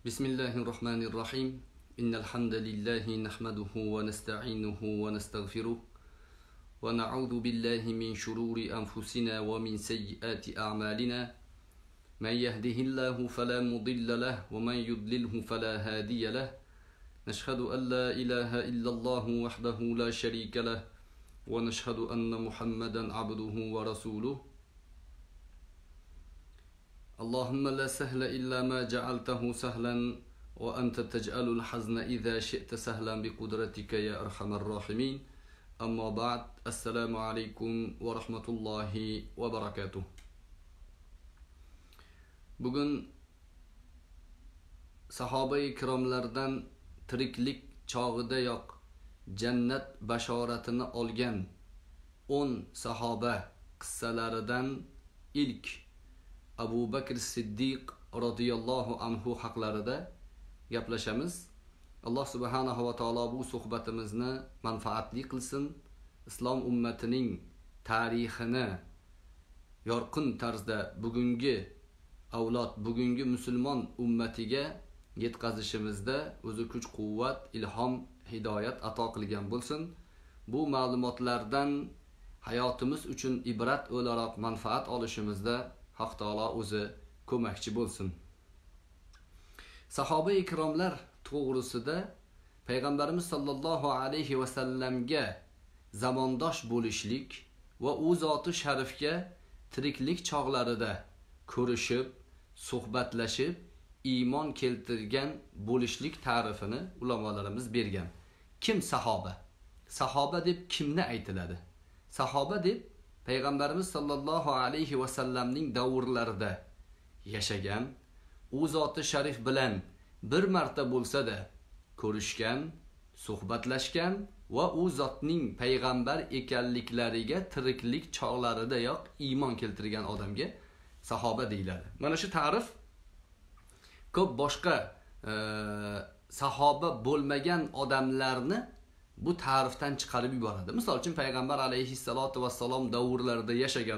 بسم الله الرحمن الرحيم إن الحمد لله نحمده ونستعينه ونستغفره ونعوذ بالله من شرور أنفسنا ومن سيئات أعمالنا من يهده الله فلا مضل له ومن يضلله فلا هادي له نشهد أن لا إله إلا الله وحده لا شريك له ونشهد أن محمدا عبده ورسوله اللهم لا سهل إلا ما جعلته سهلا وأنت تجعل الحزن إذا شئت سهلا بقدرتك يا أرحم الراحمين أما بعد السلام عليكم ورحمة الله وبركاته. Bugün sahoba-i kiromlardan tiriklik chog'idayoq jannat bashoratini olgan 10 sahoba qissalaridan ilk Abu Bakr Siddiq radhiyallohu anhu haqlarida gaplashamiz. Alloh subhanahu va taolo bu suhbatimizni manfaatli qilsin. Islom ummatining tarixini yorqin tarzda bugungi avlod, bugungi musulmon ummatiga yetkazishimizda o'zi kuch-quvvat, ilhom, hidoyat ato qilgan bo'lsin. Bu ma'lumotlardan hayotimiz uchun ibrat o'laroq manfaat olishimizda Haq taolo o'zi ko'makchi bo'lsin. Sahoba-i ikromlar to'g'risida Payg'ambarimiz sollallohu alayhi va sallamga zamondosh bo'lishlik va u zoti sharifga tiriklik chog'larida ko'rishib, suhbatlashib, iymon keltirgan bo'lishlik ta'rifini ulamolarimiz bergan. Kim sahoba? Sahoba deb kimni aytiladi? Sahoba deb Payg'ambarimiz sollallohu alayhi va sallamning davrlarida yashagan, u zoti sharif bilan bir marta bo'lsa-da ko'rishgan, suhbatlashgan va u zotning payg'ambar ekanliklariga tiriklik chog'laridayoq iymon keltirgan odamga sahoba deyiladi. Mana shu ta'rif ko'p boshqa sahoba bo'lmagan odamlarni bu ta'rifdan chiqarib yuboradi. Misol uchun payg'ambar alayhissalatu vassalom davrlarida yashagan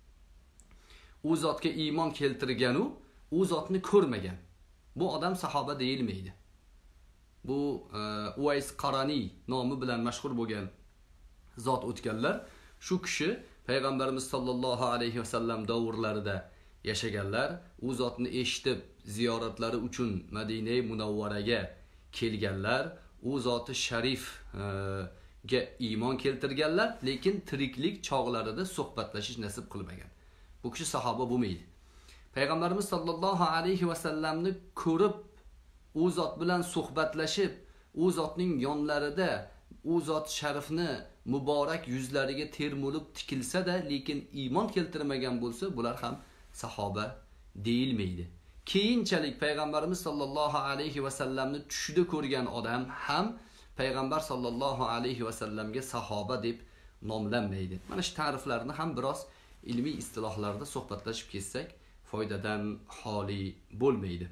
u zotga iymon keltirgan u zotni ko'rmagan. Bu odam sahoba deyilmaydi. Bu Uvays Qarani nomi bilan mashhur bo'lgan zot o'tganlar. Shu kishi payg'ambarimiz sollallohu alayhi vasallam davrlarida yashaganlar. U zotni eshitib ziyoratlari uchun Madina-i Munawvaraga kelganlar. U zoti sharif ga iymon keltirganlar, lekin tiriklik chog'larida suhbatlashish nasib qilmagan. Bu kishi sahoba bo'lmaydi. Payg'ambarimiz sollallohu alayhi va sallamni ko'rib, u zot bilan suhbatlashib, u zotning yonlarida u zot sharifni muborak yuzlariga termulib tikilsa-da, lekin iymon keltirmagan bo'lsa, bular ham sahoba deyilmaydi. Keyinchalik payg'ambarimiz sollallohu alayhi va sallamni tushida ko'rgan odam ham payg'ambar sollallohu alayhi va sallamga sahoba deb nomlanmaydi. Mana shu ta'riflarni ham biroz ilmiy istilohlarda suhbatlashib ketsak, foydadan xoli bo'lmaydi.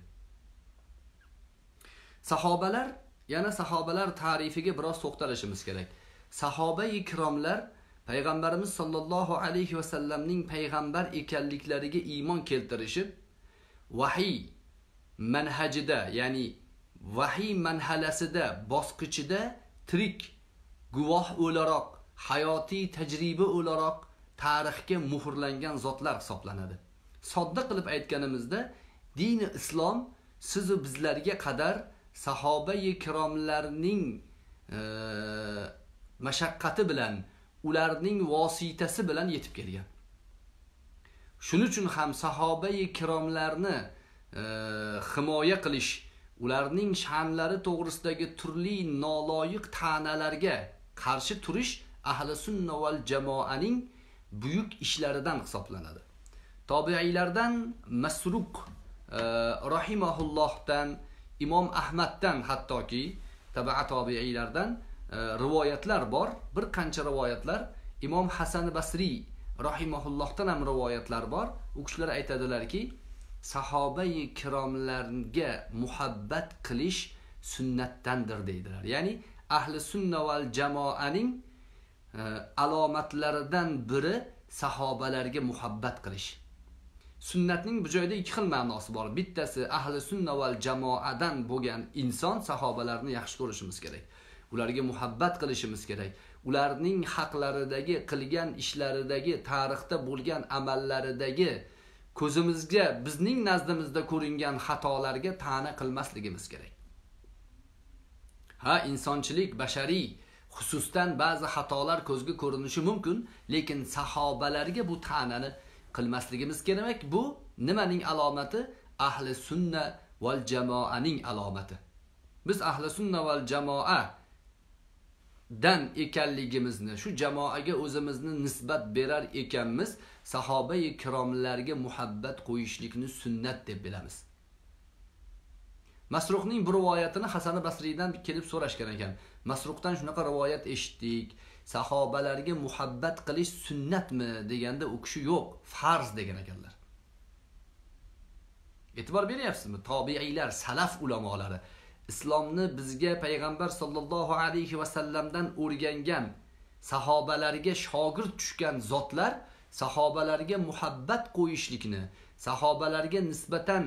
Sahobalar, yana sahobalar ta'rifiga biroz to'xtalishimiz kerak. Sahoba-i ikromlar payg'ambarimiz sollallohu alayhi va sallamning payg'ambar ekanliklariga iymon keltirishib, vahiy manhajida, ya'ni vahiy manhalasida, bosqichida tirik guvoh o'laroq, hayotiy tajriba o'laroq tarixga muhrlangan zotlar hisoblanadi. Sodda qilib aytganimizda, dini islom siz va bizlarga qadar sahoba-i kiromlarning mashaqqati bilan, ularning vositasi bilan yetib kelgan. Shuning uchun ham sahoba-i kiromlarni himoya qilish, ularning sha'nlari to'g'risidagi turli noloyiq ta'nalarga qarshi turish ahli sunna val jamoaning buyuk ishlaridan hisoblanadi. Tobiiylardan Masruq rahimahullohdan, Imom Ahmaddan, hattoki tabi'a tobiiylardan rivoyatlar bor. Bir qancha rivoyatlar Imom Hasan Basri rahimahullohdan ham rivoyatlar bor. U kishilar aytadilarki, sahoba-i kiromlarga muhabbat qilish sunnatdandir deydilar. Ya'ni ahli sunna val jamoaning alomatlaridan biri sahobalarga muhabbat qilish. Sunnatning bu joyda ikki xil ma'nosi bor. Bittasi ahli sunna val jamoadan bo'lgan inson sahobalarni yaxshi ko'rishimiz kerak. Ularga muhabbat qilishimiz kerak. Ularning haqlaridagi, qilgan ishlaridagi, tarixda bo'lgan amallaridagi ko'zimizga, bizning nazdimizda ko'ringan xatolarga ta'na qilmasligimiz kerak. Ha, insonchilik, bashariy xususdan ba'zi xatolar ko'zga ko'rinishi mumkin, lekin sahobalarga bu ta'nani qilmasligimiz kerak. Bu nimaning alomati? Ahli sunna val jamoaning alomati. Biz ahli sunna val jamoa dan ekanligimizni, shu jamoaga o'zimizni nisbat berar ekanmiz, sahoba-i kiromlarga muhabbat qo'yishlikni sunnat deb bilamiz. Masruqning bu rivoyatini Hasan Basriydan kelib so'rashgan ekan. Masruqdan shunaqa rivoyat eshitdik. Sahobalarga muhabbat qilish sunnatmi deganda u kishi yo'q, farz degan ekanlar. E'tibor beryapsizmi? Tobiiylar, salaf ulamolari islomni bizga payg'ambar sollallohu alayhi va sallamdan o'rgangan, sahobalarga shogird tushgan zotlar sahobalarga muhabbat qo'yishlikni, sahobalarga nisbatan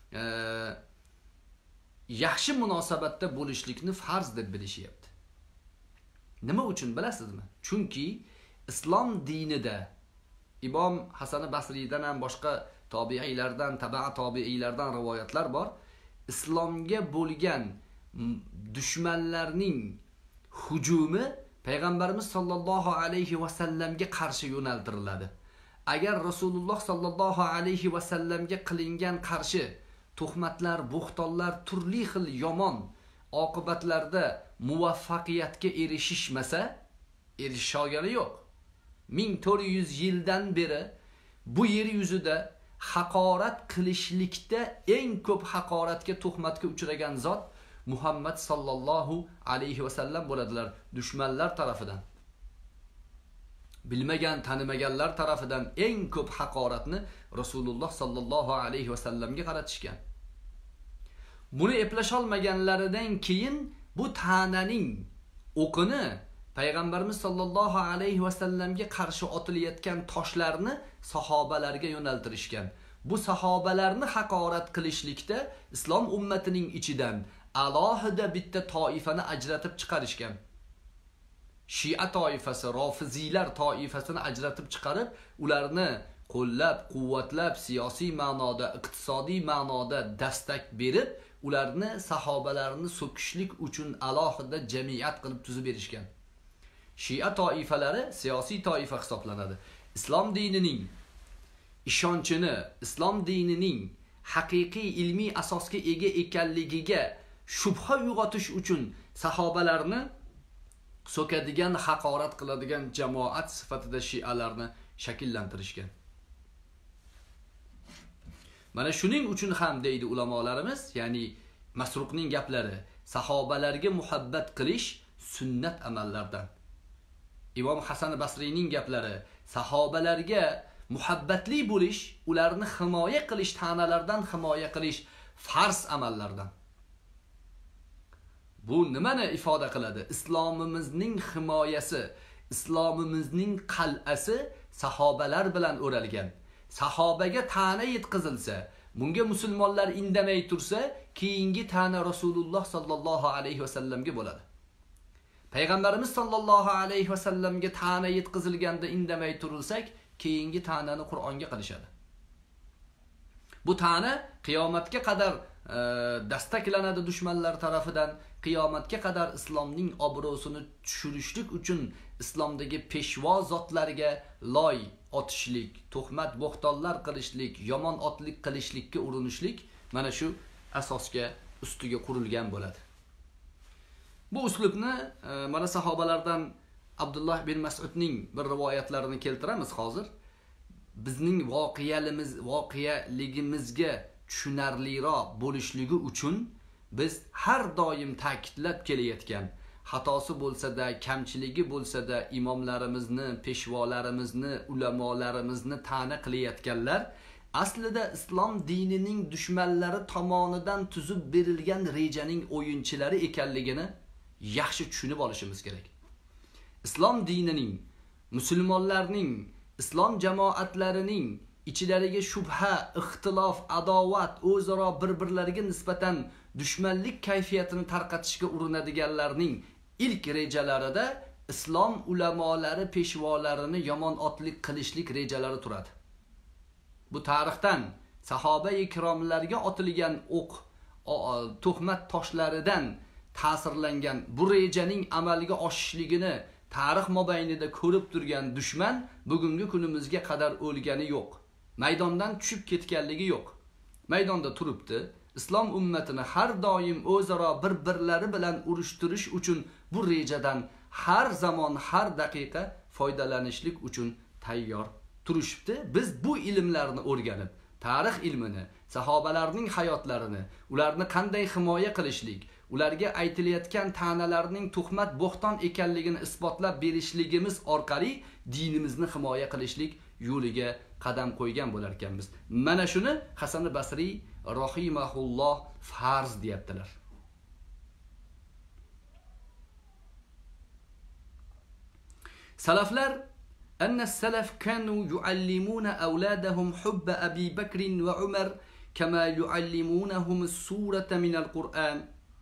yaxshi munosabatda bo'lishlikni farz deb bilishyapti. Nima uchun bilasizmi? Chunki islom dinida Imom Hasan Basriydan ham boshqa tobiiylardan, tabi'a tobiiylardan rivoyatlar bor. Islomga bo'lgan dushmanlarning hujumi payg'ambarimiz sollallohu alayhi va sallamga qarshi yo'naltiriladi. Agar Rasululloh sollallohu alayhi va sallamga qilingan qarshi tuhmatlar, bo'xtonlar, turli xil yomon oqibatlarda muvaffaqiyatga erishishmasa, erishishogani yo'q. 1400 yildan beri bu yer yuzida haqorat qilishlikda eng ko'p haqoratga, tuhmatga uchragan zot Muhammad sallallohu alayhi va sallam bo'ladilar. Dushmanlar tarafidan, bilmagan, tanimaganlar tarafidan eng ko'p haqoratni Rasululloh sallallohu alayhi va sallamga qaratishgan. Buni eplasholmaganlaridan keyin bu ta'naning o'qini payg'ambarimiz sollallohu alayhi va sallamga qarshi otilayotgan toshlarni sahobalarga yo'naltirishgan. Bu sahobalarni haqorat qilishlikda islom ummatining ichidan alohida bitta toifani ajratib chiqarishgan. Shia toifasi, Rofiziylar toifasini ajratib chiqarib, ularni qo'llab, quvvatlab, siyosiy ma'noda, iqtisodiy ma'noda dastak berib, ularni sahobalarni so'kishlik uchun alohida jamiyat qilib tuzib berishgan. Shia toifalari siyosiy toifa hisoblanadi. Islom dinining ishonchini, islom dinining haqiqiy ilmiy asosga ega ekanligiga shubha uyg'otish uchun sahobalarni so'kadigan, haqorat qiladigan jamoat sifatida shialarni shakllantirishgan. Mana shuning uchun ham deydi ulamolarimiz, ya'ni Masruqning gaplari, sahobalarga muhabbat qilish sunnat amallardan. Imom Hasan Basriyning gaplari, sahobalarga muhabbatli bo'lish, ularni himoya qilish, ta'nalardan himoya qilish farz amallardan. Bu nimani ifoda qiladi? Islomimizning himoyasi, islomimizning qal'asi sahobalar bilan o'ralgan. Sahobaga ta'na yetkazilsa, bunga musulmonlar indamay tursa, keyingi ta'na Rasululloh sallallohu alayhi va sallamga bo'ladi. Payg'ambarimiz sallallohu alayhi va sallamga ta'na yetkazilganda indamay turilsak, keyingi ta'nani Qur'onga qilishadi. Bu ta'na qiyomatga qadar dastaklanadi dushmanlar tarafidan. Qiyomatga qadar islomning obro'sini tushirishlik uchun islomdagi peshvo zotlarga loy otishlik, tuhmat, bo'xtonlar qilishlik, yomon otlik qilishlikka urinishlik mana shu asosga, ustiga qurilgan bo'ladi. Bu uslubni mana sahobalardan Abdullah bin Mas'udning bir rivoyatlarini keltiramiz hozir. Bizning voqealigimizga tushunarliroq bo'lishligi uchun biz har doim ta'kidlab kelayotgan, xatosi bo'lsa-da, kamchiligi bo'lsa-da, imomlarimizni, peshvolarimizni, ulamolarimizni ta'na qilayotganlar aslida islom dinining dushmanlari tomonidan tuzib berilgan rejaning o'yinchilari ekanligini yaxshi tushunib olishimiz kerak. Islom dinining, musulmonlarning, islom jamoatlarining ichlariga shubha, ixtilof, adovat, o'zaro bir-birlariga nisbatan dushmanlik kayfiyatini tarqatishga urinadiganlarning ilk rejalarida islom ulamolari peshvolarini yomon otlik qilishlik rejalari turadi. Bu tarixdan sahoba ikromlarga otilgan o'q, tuhmat toshlaridan ta'sirlangan bu rejaning amalga oshishligini tarix mobaynida ko'rib turgan dushman bugungi kunimizga qadar o'lgani yo'q. Maydondan tushib ketganligi yo'q. Maydonda turibdi. Islom ummatini har doim o'zaro bir-birlari bilan urushtirish uchun bu rejadan har zamon, har daqiqa foydalanishlik uchun tayyor turishibdi. Biz bu ilmlarni o'rganib, tarix ilmini, sahobalarning hayotlarini, ularni qanday himoya qilishlik, ularga aytilayotgan ta'nalarning tuhmat, bo'xton ekanligini isbotlab berishligimiz orqali dinimizni himoya qilishlik yo'liga qadam qo'ygan bo'lar ekanmiz. Mana shuni Hasan Basriy rahimahulloh farz deyaptilar. Salaflar anna salaf kanu yuallimuna awladahum hubba Abi Bakr va Umar kama yuallimunahum as-surata min al-Qur'an.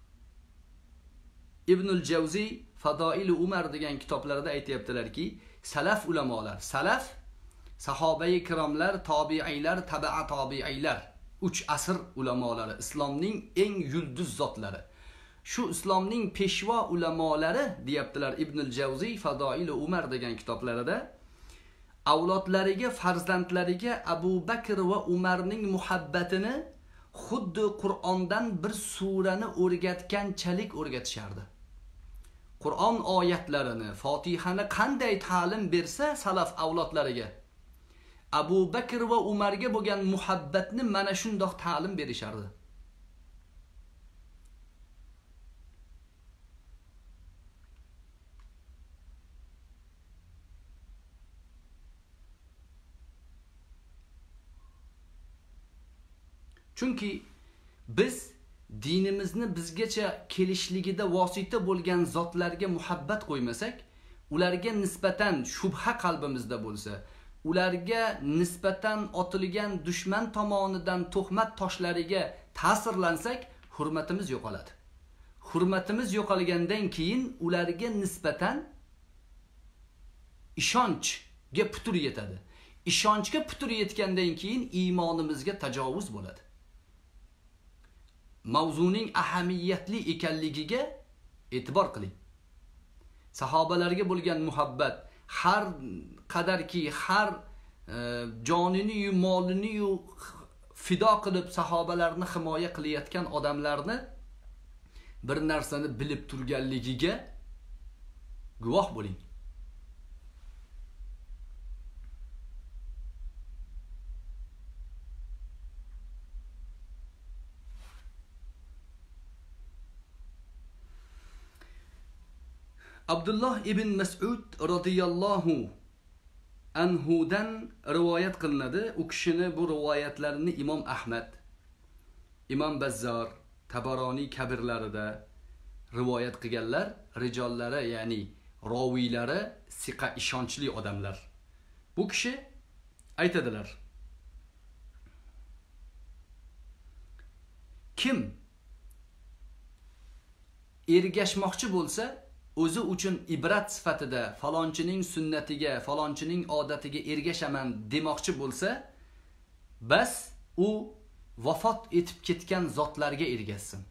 Ibn al-Jawziy Fadoil Umar degan kitoblarida aytayaptilarki, salaf ulamolar, salaf sahoba-i ikromlar, tobiiylar, tabi'a tobiiylar, 3 asr ulamolari, islomning eng yulduz zotlari. Shu islomning peshvo ulamolari deyaptilar Ibn al-Jawziy Fadoil Umar degan kitoblarida, avlodlariga, farzandlariga Abu Bakr va Umarning muhabbatini xuddi Qur'ondan bir surani o'rgatganchalik o'rgatishardi. Qur'on oyatlarini, Fatihani qanday ta'lim bersa salaf avlodlariga, Abu Bakr va Umarga bo'lgan muhabbatni mana shundoq ta'lim berishardi. Chunki biz dinimizni bizgacha kelishligida vosita bo'lgan zotlarga muhabbat qo'ymasak, ularga nisbatan shubha qalbimizda bo'lsa, ularga nisbatan otilgan dushman tomonidan tuhmat toshlariga ta'sirlansak, hurmatimiz yo'qoladi. Hurmatimiz yo'qolgandan keyin ularga nisbatan ishonchga putur yetadi. Ishonchga putur yetgandan keyin iymonimizga tajovuz bo'ladi. Mavzuning ahamiyatli ekanligiga e'tibor qiling. Sahobalarga bo'lgan muhabbat har qadarki har jonini yu molini yu fido qilib sahobalarni himoya qilayotgan odamlarni bir narsani bilib turganligiga guvoh bo'ling. Abdullah ibn Mas'ud radhiyallohu anhudan rivoyat qilinadi. U kishini bu rivoyatlarini Imom Ahmad, Imom Bazzar, Tabaroniy kabirlarida rivoyat qilganlar, rijollari, ya'ni roviylari siqa ishonchli odamlar. Bu kishi aytadilar: kim ergashmoqchi bo'lsa, o'zi uchun ibrat sifatida falonchining sunnatiga, falonchining odatiga ergashaman demoqchi bo'lsa, bas u vafot etib ketgan zotlarga ergashsin.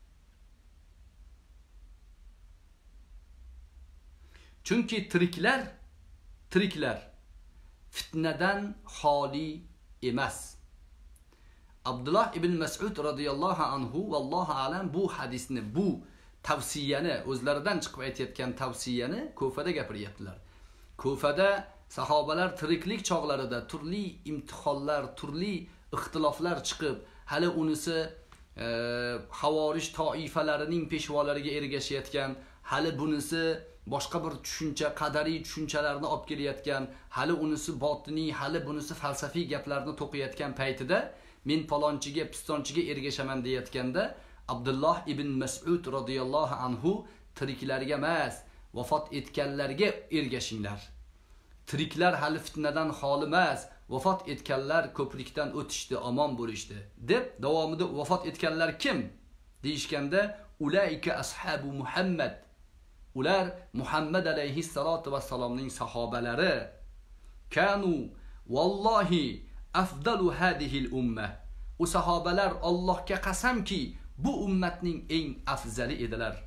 Chunki tiriklar fitnadan xoli emas. Abdullah ibn Mas'ud radhiyallohu anhu vallohu alam bu hadisni, bu tavsiyani, o'zlaridan chiqib aytayotgan tavsiyani Kufada gapiryaptilar. Kufada sahobalar tiriklik chog'larida turli imtihonlar, turli ixtiloflar chiqib, hali unisi Havorish toifalarining peshvolariga ergashayotgan, hali bunisi boshqa bir tushuncha, qadariy tushunchalarni olib kelayotgan, hali unisi botiniy, hali bunisi falsafiy gaplarni to'qiyotgan paytida men palonchiga, pistonchiga ergashaman deyotganda, Abdullah ibn Mas'ud radhiyallohu anhu tiriklarga emas, vafot etganlarga ergashinglar. Tiriklar hali fitnadan xoli emas, vafot etganlar ko'prikdan o'tishdi, omon bo'lishdi deb davomida vafot etganlar kim deyishganda ulaika ashabu Muhammad. Ular Muhammad alayhissalatu vassalomning sahobalari. Kanu wallahi afdalu hadhihi al-ummah. U sahobalar Allohga qasamki bu ummatning eng afzali edilar.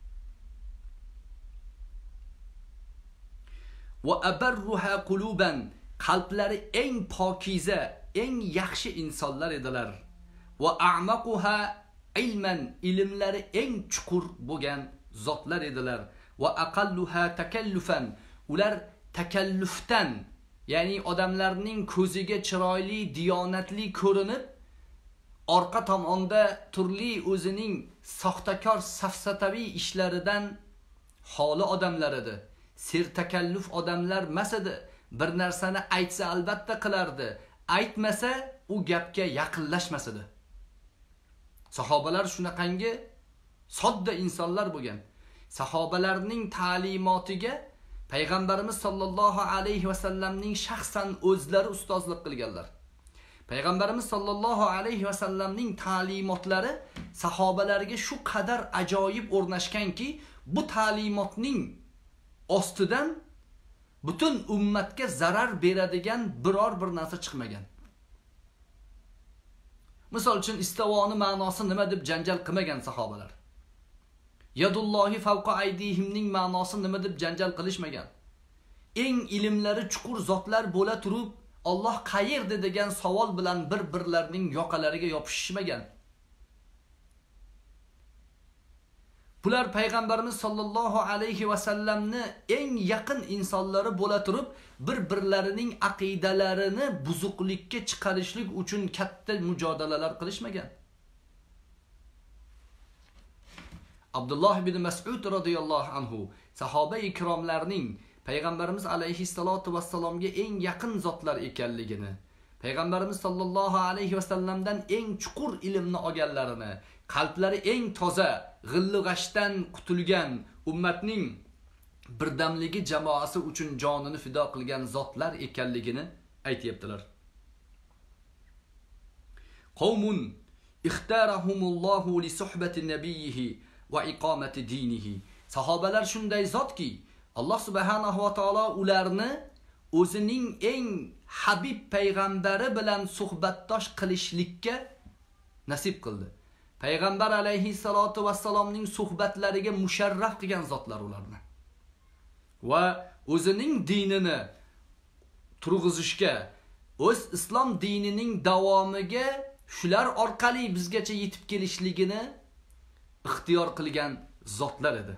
Va abarruha quluban, qalblari eng pokiza, eng yaxshi insonlar edilar. Va a'maquha ilman, ilmlari eng chuqur bo'lgan zotlar edilar. Va aqalluha takallufan, ular takallufdan, ya'ni odamlarning ko'ziga chiroyli, diyonatli ko'rinib, orqa tomonda turli o'zining soxtakor safsataviy ishlaridan xoli odamlar edi. Sertakalluf odamlar masadi. Bir narsani aytsa albatta qilardi, aytmasa u gapga yaqinlashmas edi. Sahobalar shunaqangi sodda insonlar bo'lgan. Sahobalarning ta'limotiga payg'ambarimiz sollallohu alayhi va sallamning shaxsan o'zlari ustozlik qilganlar. Payg'ambarimiz sollallohu alayhi va sallamning ta'limotlari sahobalarga shu qadar ajoyib o'rnashganki, bu ta'limotning ostidan butun ummatga zarar beradigan biror bir narsa chiqmagan. Misol uchun istivoni ma'nosi nima deb janjal qilmagan sahobalar. Yadullohi fawqa aydihimning ma'nosi nima deb janjal qilishmagan. Eng ilmlari chuqur zotlar bo'la turib, Alloh qayerda degan savol bilan bir-birlarining yoqalariga yopishishmagan. Bular payg'ambarimiz sollallohu alayhi va sallamni eng yaqin insonlari bo'la turib, bir-birlarining aqidalarini buzuqlikka chiqarishlik uchun katta mujodalalar qilishmagan. Abdulloh ibn Mas'ud radhiyallohu anhu sahoba-i ikromlarning payg'ambarimiz alayhissalatu vassalomga eng yaqin zotlar ekanligini, payg'ambarimiz sollallohu alayhi va sallamdan eng chuqur ilmni olganlarini, qalblari eng toza, g'illig'ashdan qutulgan ummatning birdamligi jamoasi uchun jonini fido qilgan zotlar ekanligini aytibdilar. Qawmun ixtarahumullohu li suhbati nabiyhi va iqomati dinihi. Sahobalar shunday zotki, Alloh subhanahu va taolo ularni o'zining eng habib payg'ambari bilan suhbatdosh qilishlikka nasib qildi. Payg'ambar alayhissalatu vassalomning suhbatlariga musharraf qilgan zotlar ularni. Va o'zining dinini turg'izishga, o'z islom dinining davomiga shular orqali bizgacha yetib kelishligini ixtiyor qilgan zotlar edi.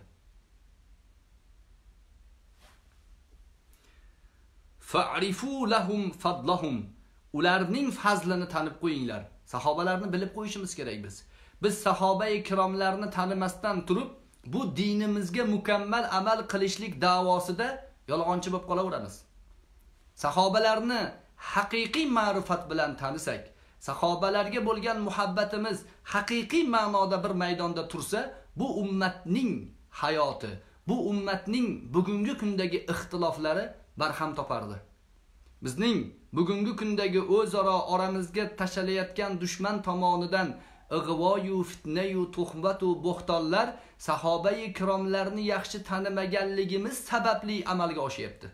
Fa'rifu lahum fadlahum. Ularning fazlini tanib qo'yinglar. Sahobalarni bilib qo'yishimiz kerak biz. Biz sahoba-i ikromlarni tanimasdan turib, bu dinimizga mukammal amal qilishlik davosida yolg'onchi bo'lib qolaveramiz. Sahobalarni haqiqiy ma'rifat bilan tanisak, sahobalarga bo'lgan muhabbatimiz haqiqiy ma'noda bir maydonda tursa, bu ummatning hayoti, bu ummatning bugungi kundagi ixtiloflari barham topardi. Bizning bugungi kundagi o'zaro oramizga tashalayotgan dushman tomonidan ig'voyu, fitnayu, tuhmatu, bo'xtonlar sahoba-i ikromlarni yaxshi tanimaganligimiz sababli amalga oshyapti.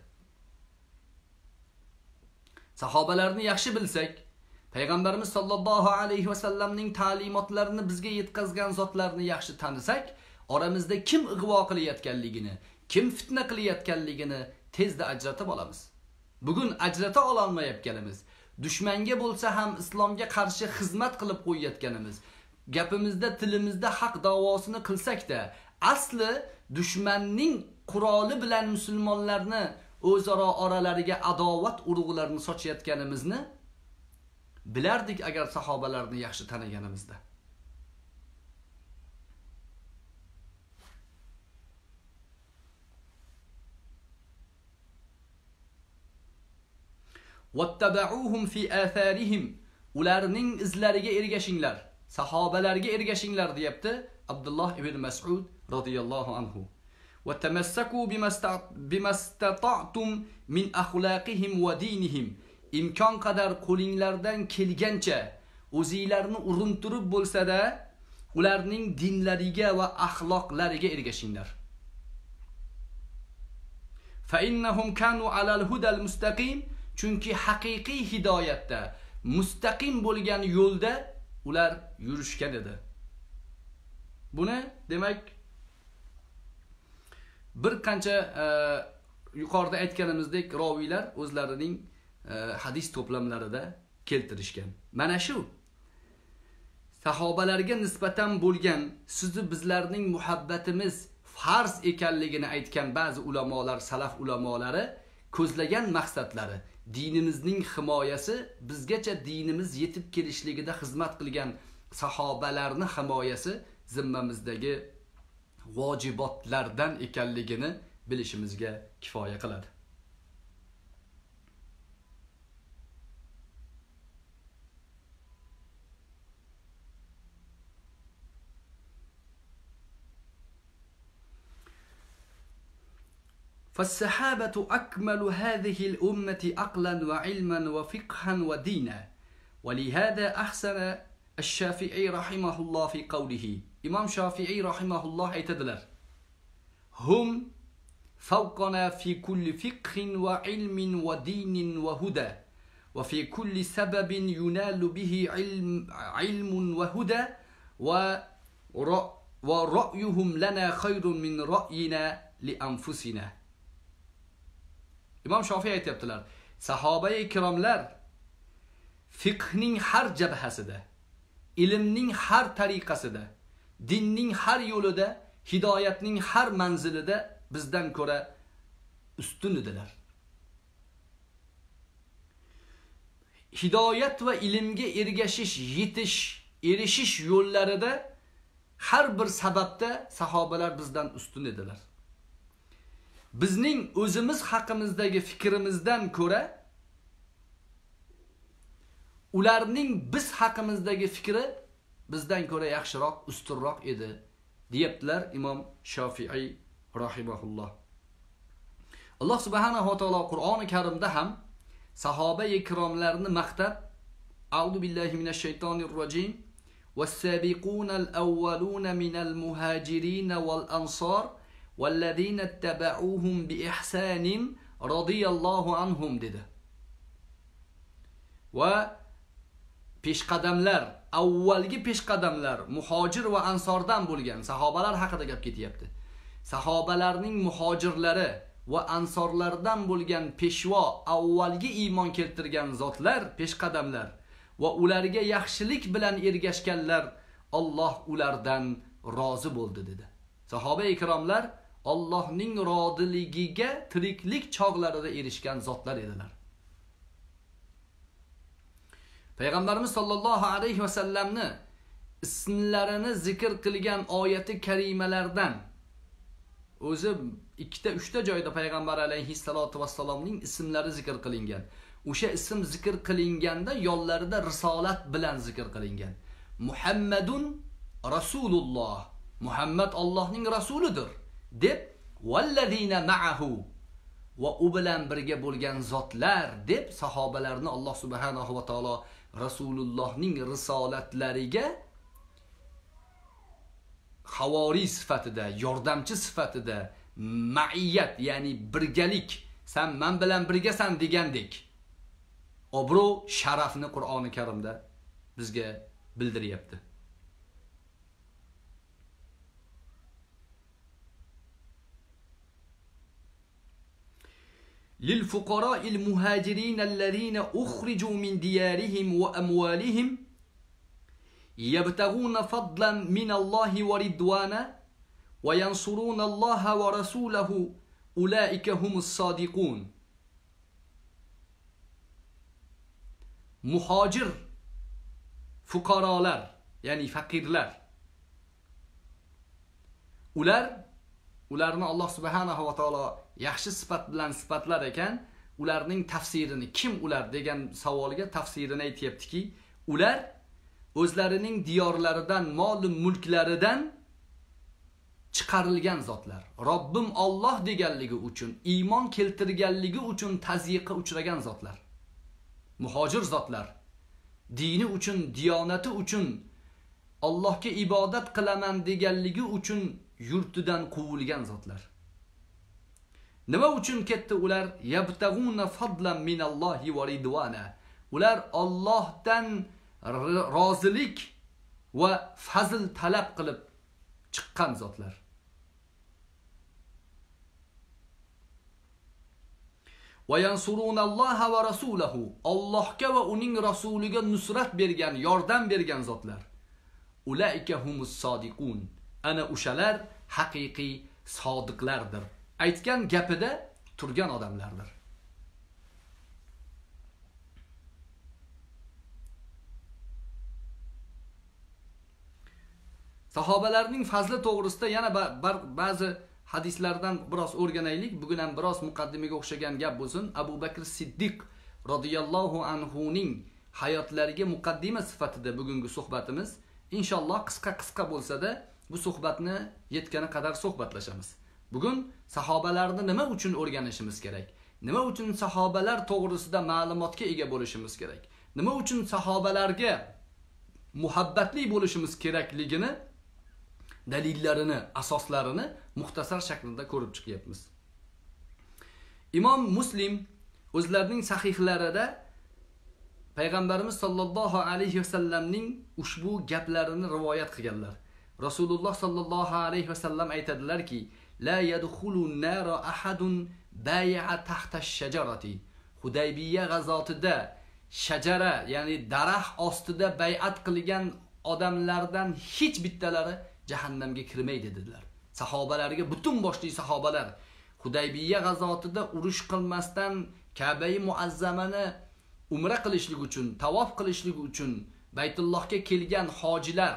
Sahobalarni yaxshi bilsak, payg'ambarimiz sollallohu alayhi va sallamning ta'limotlarini bizga yetkazgan zotlarni yaxshi tanisak, oramizda kim ig'vo qilayotganligini, kim fitna qilayotganligini tezda ajratib olamiz. Bugun ajrata olmayotganimiz, dushmanga bo'lsa ham islomga qarshi xizmat qilib qo'yayotganimiz, gapimizda, tilimizda haq davosini qilsak-da, asli dushmanning quroli bilan musulmonlarni o'zaro oralariga adovat urug'larini sochayotganimizni bilardik agar sahobalarni yaxshi taniganimizda. Wattaba'uhum fi atharihim. Ularning izlariga ergashinglar, sahobalarga ergashinglar deyapti Abdulloh ibn Mas'ud radhiyallohu anhu. Wattamassaku bimastata'tum min akhlaqihim wa dinihim. imkon qadar qo'linglardan kelgancha o'zingizlarni urintirib bo'lsa-da, ularning dinlariga va axloqlariga ergashinglar. Fa innahum kanu alal hudal mustaqim, chunki haqiqiy hidoyatda, mustaqim bo'lgan yo'lda ular yurishgan edi. Buni demak bir qancha yuqorida aytganimizdek roviylar o'zlarining hadis to'plamlarida keltirishgan. Mana shu sahobalarga nisbatan bo'lgan sizni bizlarning muhabbatimiz farz ekanligini aytgan ba'zi ulamolar, salaf ulamolari ko'zlagan maqsadlari dinimizning himoyasi, bizgacha dinimiz yetib kelishligida xizmat qilgan sahobalarni himoyasi zimmamizdagi vojibotlardan ekanligini bilishimizga kifoya qiladi. فالصحابة أكمل هذه الأمة عقلا وعلما وفقها ودينا، ولهذا أحسن الشافعي رحمه الله في قوله. إمام شافعي رحمه الله aytadilar: هم فوقنا في كل فقه وعلم ودين وهدى، وفي كل سبب ينال به علم وهدى، ورأيهم لنا خير من رأينا لأنفسنا. İmam Şafii aytibdilar: sahoba-i kiromlar fiqhning har jabhasida, ilmning har tariqasida, dinning har yo'lida, hidoyatning har manzilida bizdan ko'ra ustun edilar. Hidoyat va ilmga ergashish, yetish, erishish yo'llarida har bir sababda sahobalar bizdan ustun edilar. Bizning o'zimiz haqimizdagi fikrimizdan ko'ra ularning biz haqimizdagi fikri bizdan ko'ra yaxshiroq, ustunroq edi, deyaptilar Imom Shofiiy rahimahulloh. Alloh subhanahu va taolo Qur'oni Karimda ham sahoba-i kiromlarni maqtab, A'udhu billahi minash shaytonir rojim, was-sabiqunal awwaluna minal muhajirin wal ansar والذين اتبعوهم بإحسان رضي الله عنهم dedi. Va peshqadamlar, avvalgi peshqadamlar, muhojir va ansordan bo'lgan sahobalar haqida gap ketyapti. Sahobalarning muhojirlari va ansorlardan bo'lgan peshvo, avvalgi iymon keltirgan zotlar, peshqadamlar va ularga yaxshilik bilan ergashganlar, Alloh ulardan rozi bo'ldi dedi. Sahoba-i kiromlar Allohning roziligiga tiriklik chog'larida erishgan zotlar edilar. Payg'ambarimiz sollallohu alayhi va sallamni ismlarini zikr qilgan oyati karimalardan o'zi 2-3 joyda payg'ambar alayhissalatu vassalomning ismlari zikr qilingan. O'sha ism zikr qilinganda yonlarida risolat bilan zikr qilingan. Muhammadun Rasululloh, Muhammad Allohning rasulidir deb, vallazina ma'ahu, va u bilan birga bo'lgan zotlar deb sahobalarni Alloh subhanahu va taolo Rasulullohning risolatlariga havori sifatida, yordamchi sifatida, ma'iyat, ya'ni birgalik, sen men bilan birgasan degandek obro' sharafni Qur'oni Karimda bizga bildiryapti. للفقراء المهاجرين الذين أخرجوا من ديارهم وأموالهم يبتغون فضلا من الله ورضوانا وينصرون الله ورسوله أولئك هم الصادقون. Muhojir fuqarolar, ya'ni faqirlar, ularni Alloh subhanahu va taolo yaxshi sifat bilan sifatlar ekan, ularning tafsirini, kim ular degan savolga tafsirini aytibdiki, ular o'zlarining diyorlaridan, mol mulklaridan chiqarilgan zotlar. Robbim Alloh deganligi uchun, iymon keltirganligi uchun tazyiqqa uchragan zotlar. muhojir zotlar, dini uchun, diyonati uchun, Allohga ibodat qilaman deganligi uchun yurtidan quvilgan zotlar. Nima uchun ketdi ular? Yabtaguna fadlan minallohi va ridwana. Ular Allohdan rozilik va fazl talab qilib chiqqan zotlar. Va yansurunalloha va rasulahu. Allohga va uning rasuliga nusrat bergan, yordam bergan zotlar. Ulaika humus sodiqun. Ana o'shalar haqiqiy sodiqlardir. Aytgan gapida turgan odamlardir. Sahobalarning fazli to'g'risida yana ba'zi hadislardan biroz o'rganaylik. Bugun ham biroz muqaddimaga o'xshagan gap bo'lsin. Abu Bakr Siddiq radhiyallohu anhu ning hayotlariga muqaddima sifatida bugungi suhbatimiz. Inshaalloh qisqa bo'lsa-da bu suhbatni yetgani qadar suhbatlashamiz. Bugun sahobalarni nima uchun o'rganishimiz kerak? Nima uchun sahobalar to'g'risida ma'lumotga ega bo'lishimiz kerak? Nima uchun sahobalarga muhabbatli bo'lishimiz kerakligini, dalillarini, asoslarini muxtasar shaklda ko'rib chiqyapmiz. Imom Muslim o'zlarining sahihlarida Payg'ambarimiz sollallohu alayhi vasallamning ushbu gaplarini rivoyat qilganlar. Rasululloh sollallohu alayhi vasallam aytadilarki: "La yadkhulun nara ahadun bay'a tahta ash-shajarati." Hudaybiya g'azotida shajara, ya'ni daraxt ostida bay'at qilgan odamlardan hech bittalari jahannamga kirmaydi dedilar. Sahobalarga, butun boshli sahobalar Hudaybiya g'azotida urush qilmasdan Ka'ba-i Muazzamani umra qilishlik uchun, tavof qilishlik uchun Baytullohga kelgan hojilar,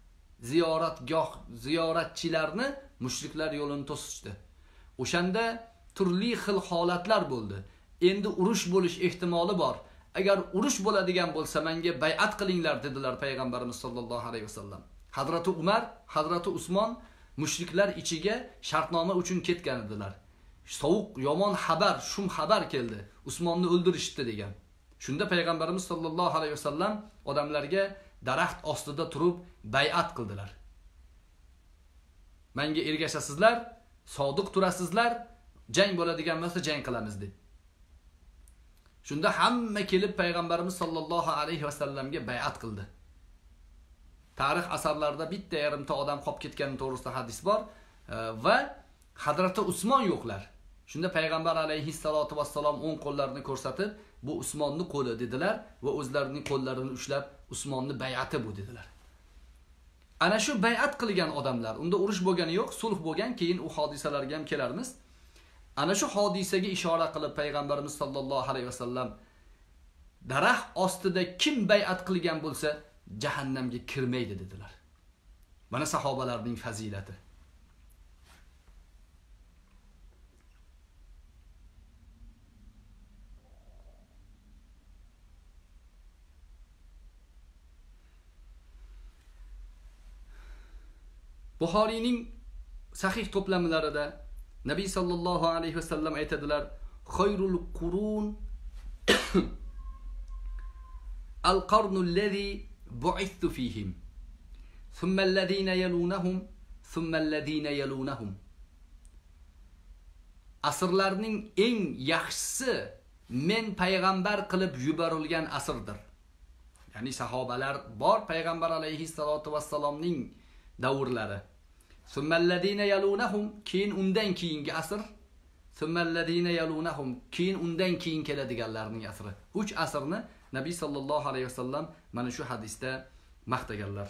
ziyoratchilarni mushriklar yo'lini to'sishdi. O'shanda turli xil holatlar bo'ldi. Endi urush bo'lish ehtimoli bor. Agar urush bo'ladigan bo'lsa, menga bay'at qilinglar dedilar Payg'ambarimiz sollallohu alayhi vasallam. Hazrati Umar, Hazrati Usmon mushriklar ichiga shartnoma uchun ketgan edilar. Sovuq, yomon xabar, shum xabar keldi. Usmonni o'ldirishdi degan. Shunda Payg'ambarimiz sollallohu alayhi vasallam odamlarga daraxt ostida turib bay'at qildilar. Menga ergashasizlar, sodiq turasizlar, jang bo'ladigan bo'lsa jang qilamiz deb. Shunda hamma kelib Payg'ambarimiz sollallohu alayhi vasallamga bay'at qildi. Tarix asarlarida bitta yarimta odam qolib ketgani to'g'risida hadis bor va Hazrati Usmon yo'qlar. Shunda Payg'ambar alayhissalatu vassalom o'ng qo'llarini ko'rsatib, bu Usmonning qo'li dedilar va o'zlarining qo'llarini ushlab Usmonni bay'ati bu dedilar. Ana shu bay'at qilgan odamlar, unda urush bo'lgani yo'q, sulh bo'lgan, keyin u hodisalarga ham kelarmiz. Ana shu hodisaga ishora qilib Payg'ambarimiz sollallohu alayhi vasallam daraxt ostida kim bay'at qilgan bo'lsa jahannamga kirmaydi dedilar. Mana sahobalarning fazilati. Buxoriyning sahih to'plamlarida Nabiy sallallohu alayhi vasallam aytadilar: "Khayrul qurun al-qarnu allazi bu'ithtu fihim, thumma alladhina yalunahum, thumma alladhina yalunahum." Asrlarning eng yaxshisi men payg'ambar qilib yuborilgan asrdir. Ya'ni sahobalar bor payg'ambar alayhissalatu vassalomning davrlari. Summalladina yalunahum, keyin undan keyingi asr. Summalladina yalunahum, keyin undan keyin keladiganlarning asri. 3 asrni Nabiy sallallohu alayhi vasallam mana shu hadisda maqtaganlar.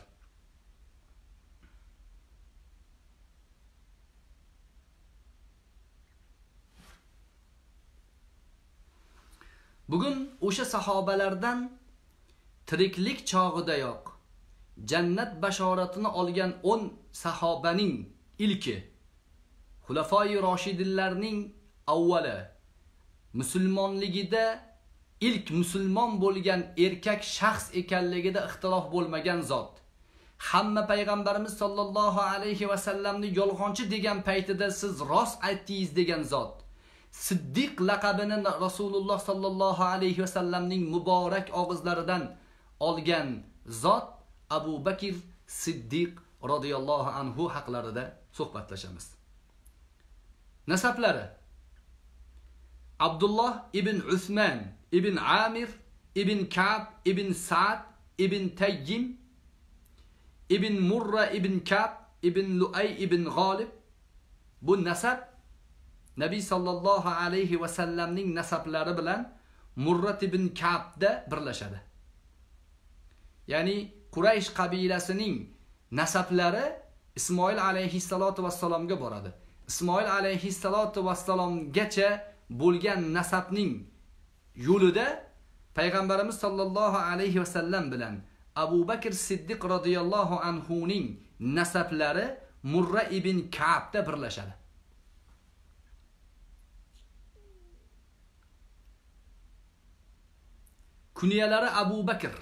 Bugun o'sha sahobalardan tiriklik chog'idayoq jannat bashoratini olgan 10 sahobaning ilki, Xulafoi Roshidinlarning avvali, musulmonligida ilk musulmon bo'lgan erkak shaxs ekanligida ixtilof bo'lmagan zot. Hamma payg'ambarimiz sollallohu alayhi va sallamni yolg'onchi degan paytida siz rost aytdingiz degan zot. Siddiq laqabini Rasululloh sallallohu alayhi va sallamning muborak og'izlaridan olgan zot Abu Bakr Siddiq radhiyallohu anhu haqlarida suhbatlashamiz. Nasablari: Abdullah ibn Usman ibn Amir ibn Ka'b ibn Sa'd ibn Tayyim ibn Murra ibn Ka'b ibn Lu'ay ibn G'olib. Bu nasab Nabiy sallallohu alayhi va sallamning nasablari bilan Murrat ibn Ka'bda birlashadi. Ya'ni Quraysh qabilasining nasablari Ismoil alayhissalatu vassalomga boradi. Ismoil alayhissalatu vassalomgacha bo'lgan nasabning yo'lida payg'ambarimiz sallallohu alayhi va sallam bilan Abu Bakr Siddiq radhiyallohu anhu ning nasablari Murra ibn Ka'bda birlashadi. Kunyalari Abu Bakr.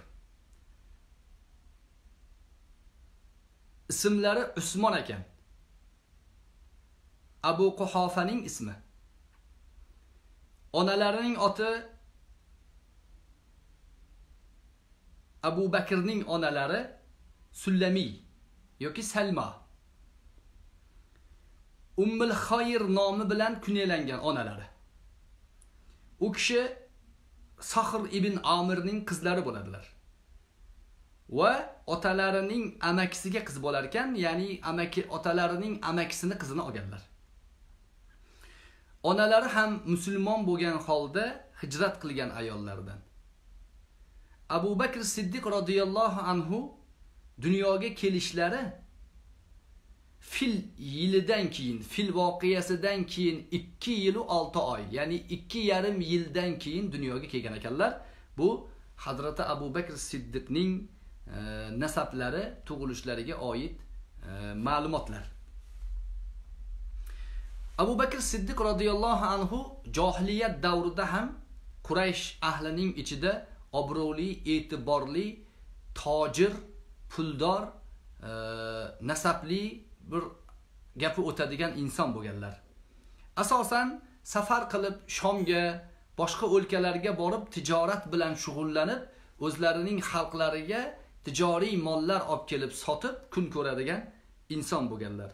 Ismlari Usmon ekan. Abu Quhofaning ismi. Onalarining oti Abu Bakrning onalari Sullami yoki Salma. Ummul Khayr nomi bilan kunyalangan onalari. U kishi Sahr ibn Amirning qizlari bo'ladilar. Va otalarining amakisiga qiz bo'lar ekan, ya'ni otalarining amakisining qizini olganlar. Onalari ham musulmon bo'lgan holda hijrat qilgan ayollardan. Abu Bakr Siddiq radhiyallohu anhu dunyoga kelishlari fil yilidan keyin, fil voqeasidan keyin 2 yil va 6 oy, ya'ni 2,5 yildan keyin dunyoga kelgan ekanlar. Bu Hazrati Abu Bakr Siddiqning nasablari, tug'ilishlariga oid ma'lumotlar. Abu Bakr Siddiq radhiyallohu anhu johiliyat davrida ham Quraysh ahlining ichida obro'li, e'tiborli, tojir, puldor, nasabli bir gapi o'tadigan inson bo'lganlar. Asosan safar qilib Shomga, boshqa o'lkalarga borib tijorat bilan shug'ullanib, o'zlarining xalqlariga tijoriy mollar olib kelib sotib kun ko'radigan inson bo'lganlar.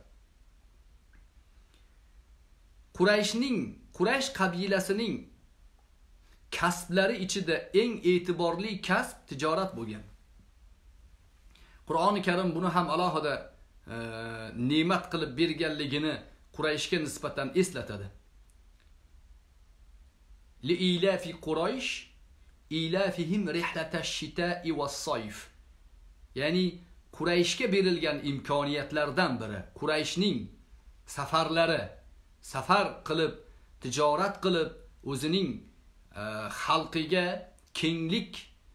Quraysh qabilasining kasblari ichida eng e'tiborli kasb tijorat bo'lgan. Qur'oni Karim buni ham alohida ne'mat qilib berganligini Qurayshga nisbatan eslatadi. Li ilafi Quraysh ilafihim rihlatash shita'i was-sayf. Ya'ni Qurayshga berilgan imkoniyatlardan biri Qurayshning safarlari, safar qilib, tijorat qilib, o'zining xalqiga kenglik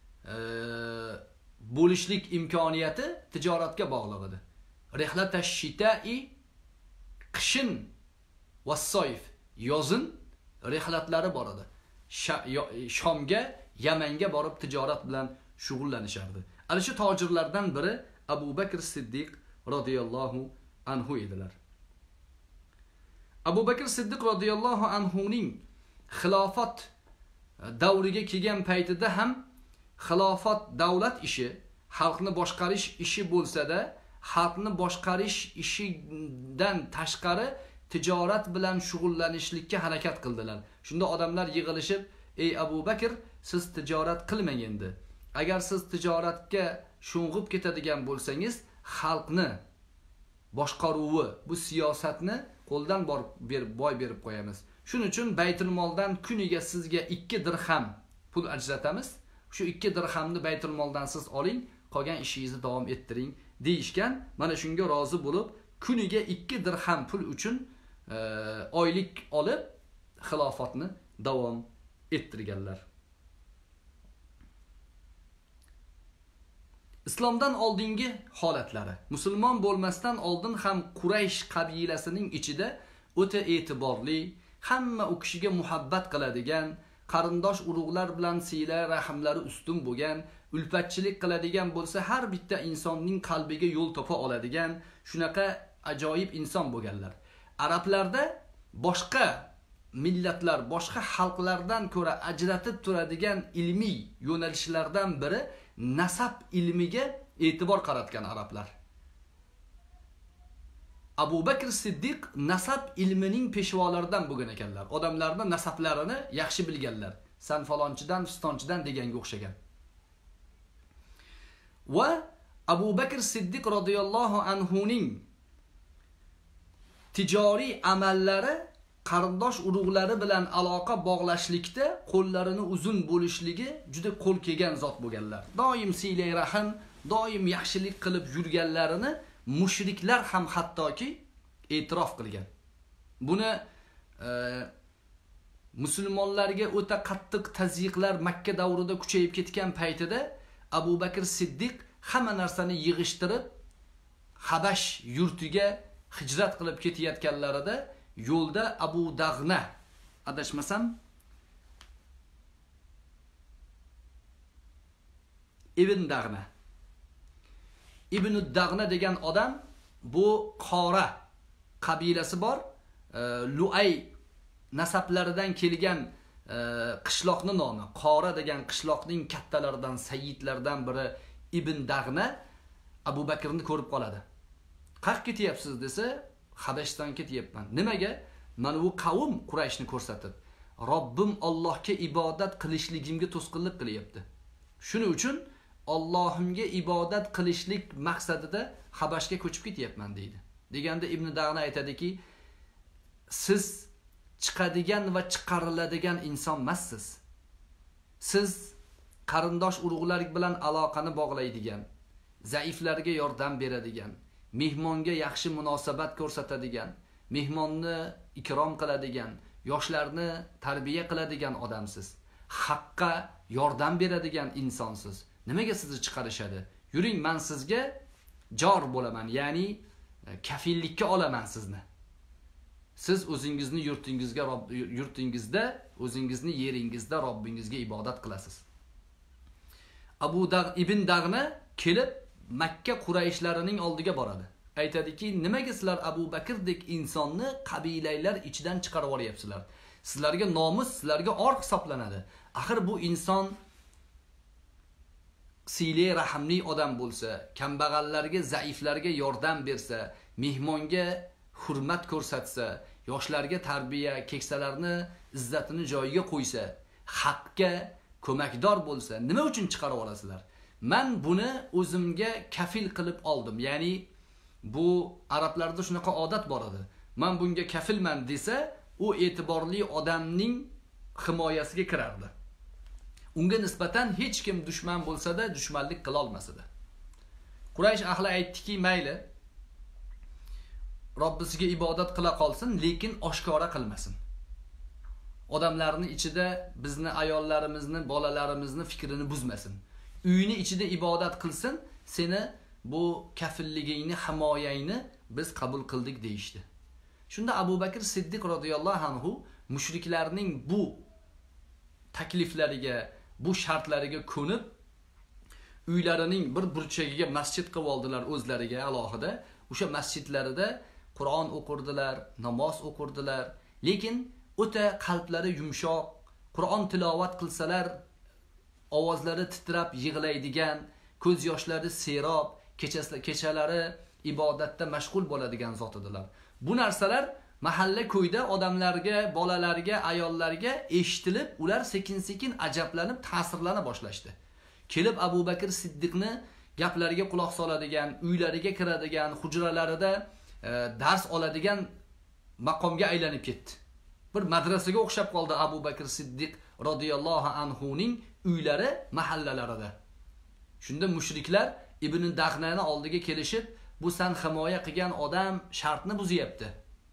bo'lishlik imkoniyati tijoratga bog'liq edi. Rihlatash shita'i qishin was-sayf, yozin rihlatlari bor edi. Shomga, Yamanga borib tijorat bilan shug'ullanishardi. Ana shu tojirlardan biri Abu Bakr Siddiq radhiyallohu anhu edilar. Abu Bakr Siddiq radhiyallohu anhu ning xilofat davriga kelgan paytida ham xilofat davlat ishi, xalqni boshqarish ishi bo'lsa-da, xalqni boshqarish ishidan tashqari tijorat bilan shug'ullanishlikka harakat qildilar. Shunda odamlar yig'ilishib, "Ey Abu Bakr, siz tijorat qilmang endi. Agar siz tijoratga sho'ng'ib ketadigan bo'lsangiz, xalqni boshqaruvi, bu siyosatni qo'ldan boy berib qo'yamiz. Shuning uchun Baytul moldan kuniga sizga 2 dirham pul ajratamiz. Shu 2 dirhamni Baytul moldan siz oling, qolgan ishingizni davom ettiring" deyishgan. Mana shunga rozi bo'lib, kuniga 2 dirham pul uchun oylik olib xilofatni davom ettirganlar. Islomdan oldingi holatlari. Musulmon bo'lmasdan oldin ham Quraysh qabilasining ichida o'ta e'tiborli, hamma u kishiga muhabbat qiladigan, qarindosh urug'lar bilan siyla rahimlari ustun bo'lgan, ulfatchilik qiladigan bo'lsa har bitta insonning qalbiga yo'l topa oladigan shunaqa ajoyib inson bo'lganlar. Arablarda boshqa millatlar, boshqa xalqlardan ko'ra ajratib turadigan ilmiy yo'nalishlardan biri nasab ilmiga e'tibor qaratgan arablar. Abu Bakr Siddiq nasab ilmining peshvolaridan bo'lgan ekanlar. Odamlarning nasablarini yaxshi bilganlar. San falonchidan, fistonchidan deganga o'xshagan. Va Abu Bakr Siddiq radhiyallohu anhuning tijoriy amallari qarindosh urug'lari bilan aloqa bog'lashlikda qo'llarini uzun bo'lishligi juda qo'l kelgan zot bo'lganlar. Doim silay rahim, doim yaxshilik qilib yurganlarini mushriklar ham hattoki e'tirof qilgan. Buni musulmonlarga o'ta qattiq tazyiqlar Makka davrida kuchayib ketgan paytida Abu Bakr Siddiq hamma narsani yig'ishtirib Habash yurtiga hijrat qilib ketayotganlarida yo'lda Abu Dag'na, adashmasam Ibn Dag'na. Ibn Dag'na degan odam bu Qora qabilasi bor, Luay nasablaridan kelgan qishloqning nomi. Qora degan qishloqning kattalaridan, sayyidlardan biri Ibn Dag'na Abu Bakrni ko'rib qoladi. Qayerga ketyapsiz desa, Habashtonga ketyapman. Nimaga? Mana bu qavm Qurayshni ko'rsatib, Robbim Allohga ibodat qilishligimga to'sqinlik qilyapti. Shuning uchun Allohimga ibodat qilishlik maqsadida Habashga ko'chib ketyapman deydi. Deganda Ibn Dag'na aytadiki, siz chiqadigan va chiqariladigan inson emassiz. Siz qarindosh urug'lar bilan aloqani bog'laydigan, zaiflarga yordam beradigan, mehmonga yaxshi munosabat ko'rsatadigan, mehmonni ikrom qiladigan, yoshlarni tarbiya qiladigan odamsiz. Haqqa yordam beradigan insonsiz. Nimaga sizni chiqarishadi? Yuring, men sizga jor bo'laman, ya'ni kafillikka olaman sizni. Siz o'zingizni yurtingizda, o'zingizni yeringizda Robbingizga ibodat qilasiz. Abu Ibn Dag'na kelib Makka Qurayshlarining oldiga boradi. Aytadiki, nimaga sizlar Abu Bakrdek insonni qabilalar ichidan chiqarib olyapsizlar? Sizlarga nomus, sizlarga or hisoblanadi. Axir bu inson silay rahimli odam bo'lsa, kambag'allarga, zaiflarga yordam bersa, mehmonga hurmat ko'rsatsa, yoshlarga tarbiya, keksalarni izzatini joyiga qo'ysa, haqqa ko'makdor bo'lsa, nima uchun chiqarib olasizlar? Men buni o'zimga kafil qilib oldim. Ya'ni bu arablarda shunaqa odat bor edi. Men bunga kafilman desa, u e'tiborli odamning himoyasiga kirardi. Unga nisbatan hech kim dushman bo'lsa-da, dushmanlik qila olmas edi. Quraysh ahli aytdiki, mayli, Robbisiga ibodat qila qolsin, lekin oshkora qilmasin. Odamlarning ichida bizni ayollarimizni, bolalarimizni fikrini buzmasin. Uyini ichida ibodat qilsin, seni bu kafilligingni, himoyangni biz qabul qildik deyishdi. Shunda Abu Bakr Siddiq radhiyallohu anhu mushriklarning bu takliflariga, bu shartlariga ko'nib, uylarining bir burchagiga masjid qilib oldilar o'zlariga alohida. O'sha masjidlarida Qur'on o'qirdilar, namoz o'qirdilar, lekin o'ta qalblari yumshoq, Qur'on tilovat qilsalar ovozlari titrab yig'laydigan, ko'z yoshlari serob, kechalari ibodatda mashg'ul bo'ladigan zot edilar. Bu narsalar mahalla ko'yda odamlarga, bolalarga, ayollarga eshitilib, ular sekin-sekin ajablanib, ta'sirlana boshlashdi. Kelib Abu Bakr Siddiqni gaplariga quloq soladigan, uylariga kiradigan, hujralarida dars oladigan maqomga aylanib ketdi. Bir madrasaga o'xshab qoldi Abu Bakr Siddiq radhiyallohu anhuning uylari mahallalarida. Shunda mushriklar Ibn Dag'nani oldiga kelishib, bu sen himoya qilgan odam shartni buzyapti.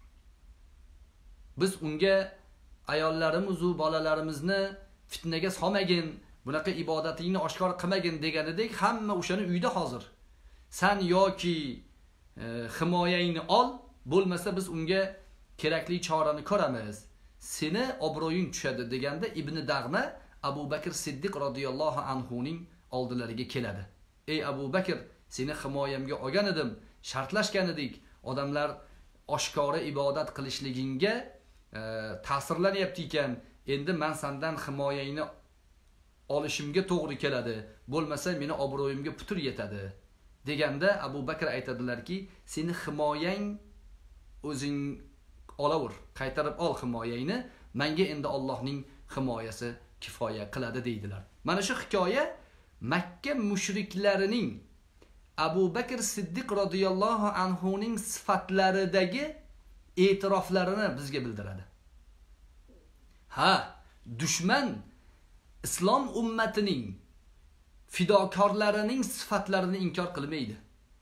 Biz unga ayollarimiz va bolalarimizni fitnaga solmagin, bunaqa ibodatingni oshkor qilmagin deganidek, hamma o'shani uyda hozir. Sen yoki himoyangni ol, bo'lmasa biz unga kerakli chorani ko'ramiz. Seni obro'ying tushadi deganda Ibn Dag'na Abu Bakr Siddiq radhiyallohu anhuning oldilariga keladi. Ey Abu Bakr, seni himoyamga olgan edim, shartlashgan edik. Odamlar oshkora ibodat qilishligingga ta'sirlanyapti ekan, endi men sendan himoyangni olishimga to'g'ri keladi, bo'lmasa meni obro'yimga putur yetadi deganda Abu Bakr aytadilarki, seni himoyang o'zing olaver, qaytarib ol himoyangni, menga endi Allohning himoyasi kifoya qiladi deydilar. Mana shu hikoya Makka mushriklarining Abu Bakr Siddiq radhiyallohu anhuning sifatlaridagi e'tiroflarini bizga bildiradi. Ha, dushman islom ummatining fidokorlarining sifatlarini inkor qilmaydi.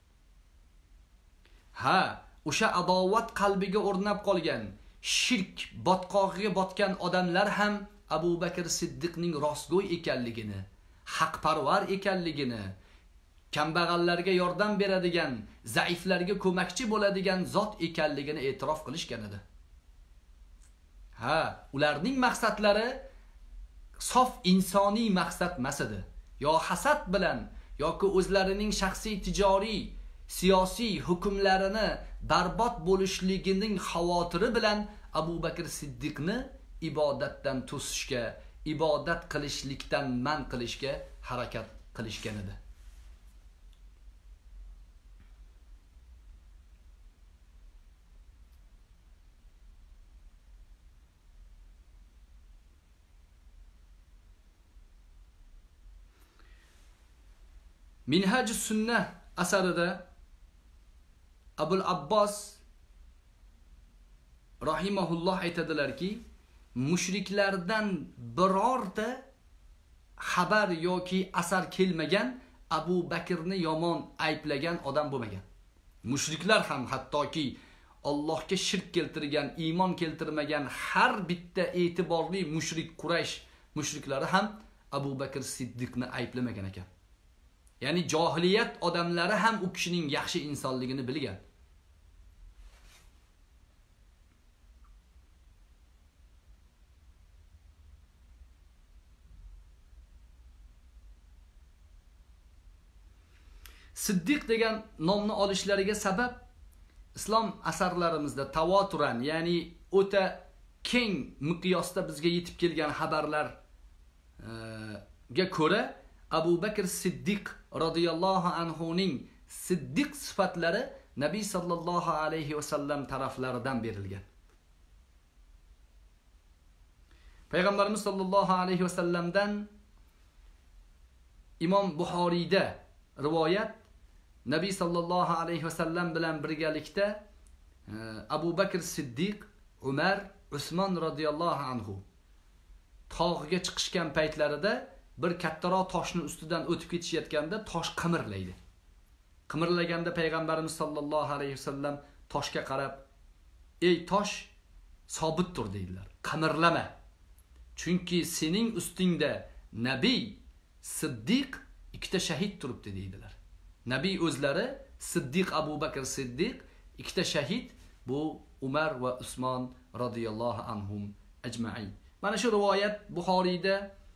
Ha, o'sha adovat qalbiga o'rnab qolgan, shirk botqog'iga botgan odamlar ham Abu Bakr Siddiqning rostgo'y ekanligini, haqparvar ekanligini, kambag'allarga yordam beradigan, zaiflarga ko'makchi bo'ladigan zot ekanligini e'tirof qilishgan edi. Ha, ularning maqsadlari sof insoniy maqsad emas edi. Yo hasad bilan yoki o'zlarining shaxsiy tijoriy, siyosiy hukmlarini barbod bo'lishligining xavotiri bilan Abu Bakr Siddiqni ibodatdan to'sishga, ibodat qilishlikdan man qilishga harakat qilishgan edi. Minhaj-us Sunnah asarida Abul Abbos rahimahulloh aytadilarki, mushriklardan birorta xabar yoki asar kelmagan, Abu Bakrni yomon ayblagan odam bo'lmagan. Mushriklar ham hattoki Allohga shirk keltirgan, iymon keltirmagan har bitta e'tiborli mushrik Quraysh mushriklari ham Abu Bakr Siddiqni ayblamagan ekan. Ya'ni jahiliyat odamlari ham u kishining yaxshi insonligini bilgan. Siddiq degan nomni olishlariga sabab islom asarlarimizda tavoturan, ya'ni o'ta keng miqyosda bizga yetib kelgan xabarlarga ko'ra Abu Bakr Siddiq radhiyallohu anhuning siddiq sifatlari Nabiy sallallohu alayhi va sallam taraflaridan berilgan. Payg'ambarimiz sallallohu alayhi va sallamdan Imom Buxoriyda rivoyat, Nabiy sallallohu alayhi va sallam bilan birgalikda Abu Bakr Siddiq, Umar, Usmon radhiyallohu anhu tog'ga chiqishgan paytlarida bir kattaroq toshning ustidan o'tib ketishayotganda tosh qimirlaydi. Qimirlaganda payg'ambarimiz sallallohu alayhi vasallam toshga qarab, "Ey tosh, sobit tur" dedilar. "Qimirlama. Chunki sening ustingda Nabiy, Siddiq ikkita shahid turibdi" dedilar. Nabiy o'zlari, Siddiq Abu Bakr Siddiq, ikkita shahid bu Umar va Usmon radhiyallohu anhum ajma'in. Mana shu rivoyat Buxoriyda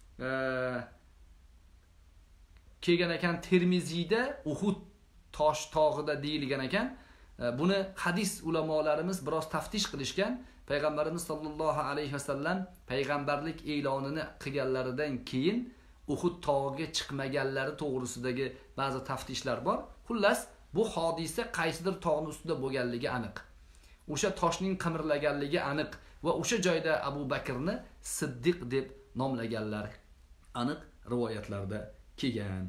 kelgan ekan, Termiziyda Uhud tosh tog'ida deyilgan ekan. Buni hadis ulamolarimiz biroz taftish qilishgan. Payg'ambarimiz sallallohu alayhi vasallam payg'ambarlik e'lonini qilganlaridan keyin Uhud tog'iga chiqmaganlari to'g'risidagi ba'zi taftishlar bor. Xullas, bu hodisa qaysidir tog'ning ustida bo'lganligi aniq. O'sha toshning qimirlaganligi aniq va o'sha joyda Abu Bakrni Siddiq deb nomlaganlar aniq rivoyatlarda kelgan.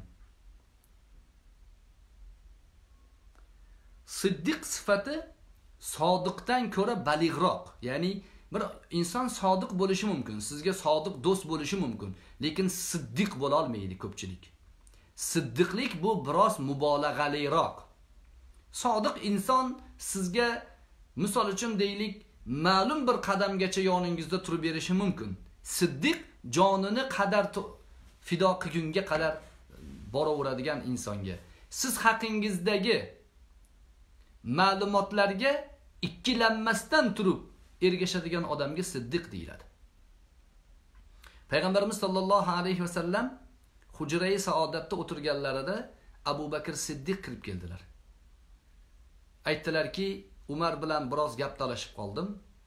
Siddiq sifati sodiqdan ko'ra balig'roq. Ya'ni bir inson sodiq bo'lishi mumkin, sizga sodiq do'st bo'lishi mumkin, lekin siddiq bo'la olmaydi ko'pchilik. Siddiqlik bu biroz mubolag'aliroq. Sodiq inson sizga, misol uchun deylik, ma'lum bir qadamgacha yoningizda turib berishi mumkin. Siddiq jonini qadar fido qilgunga qadar boraveradigan insonga. Siz haqingizdagi ma'lumotlarga ikkilanmasdan turib ergashadigan odamga siddiq deyiladi. Payg'ambarimiz sallallohu alayhi va sallam Hujra-i Saodatda o'tirganlarida Abu Bakr Siddiq kirib keldilar. Aytdilarki, Umar bilan biroz gap talashib qoldim.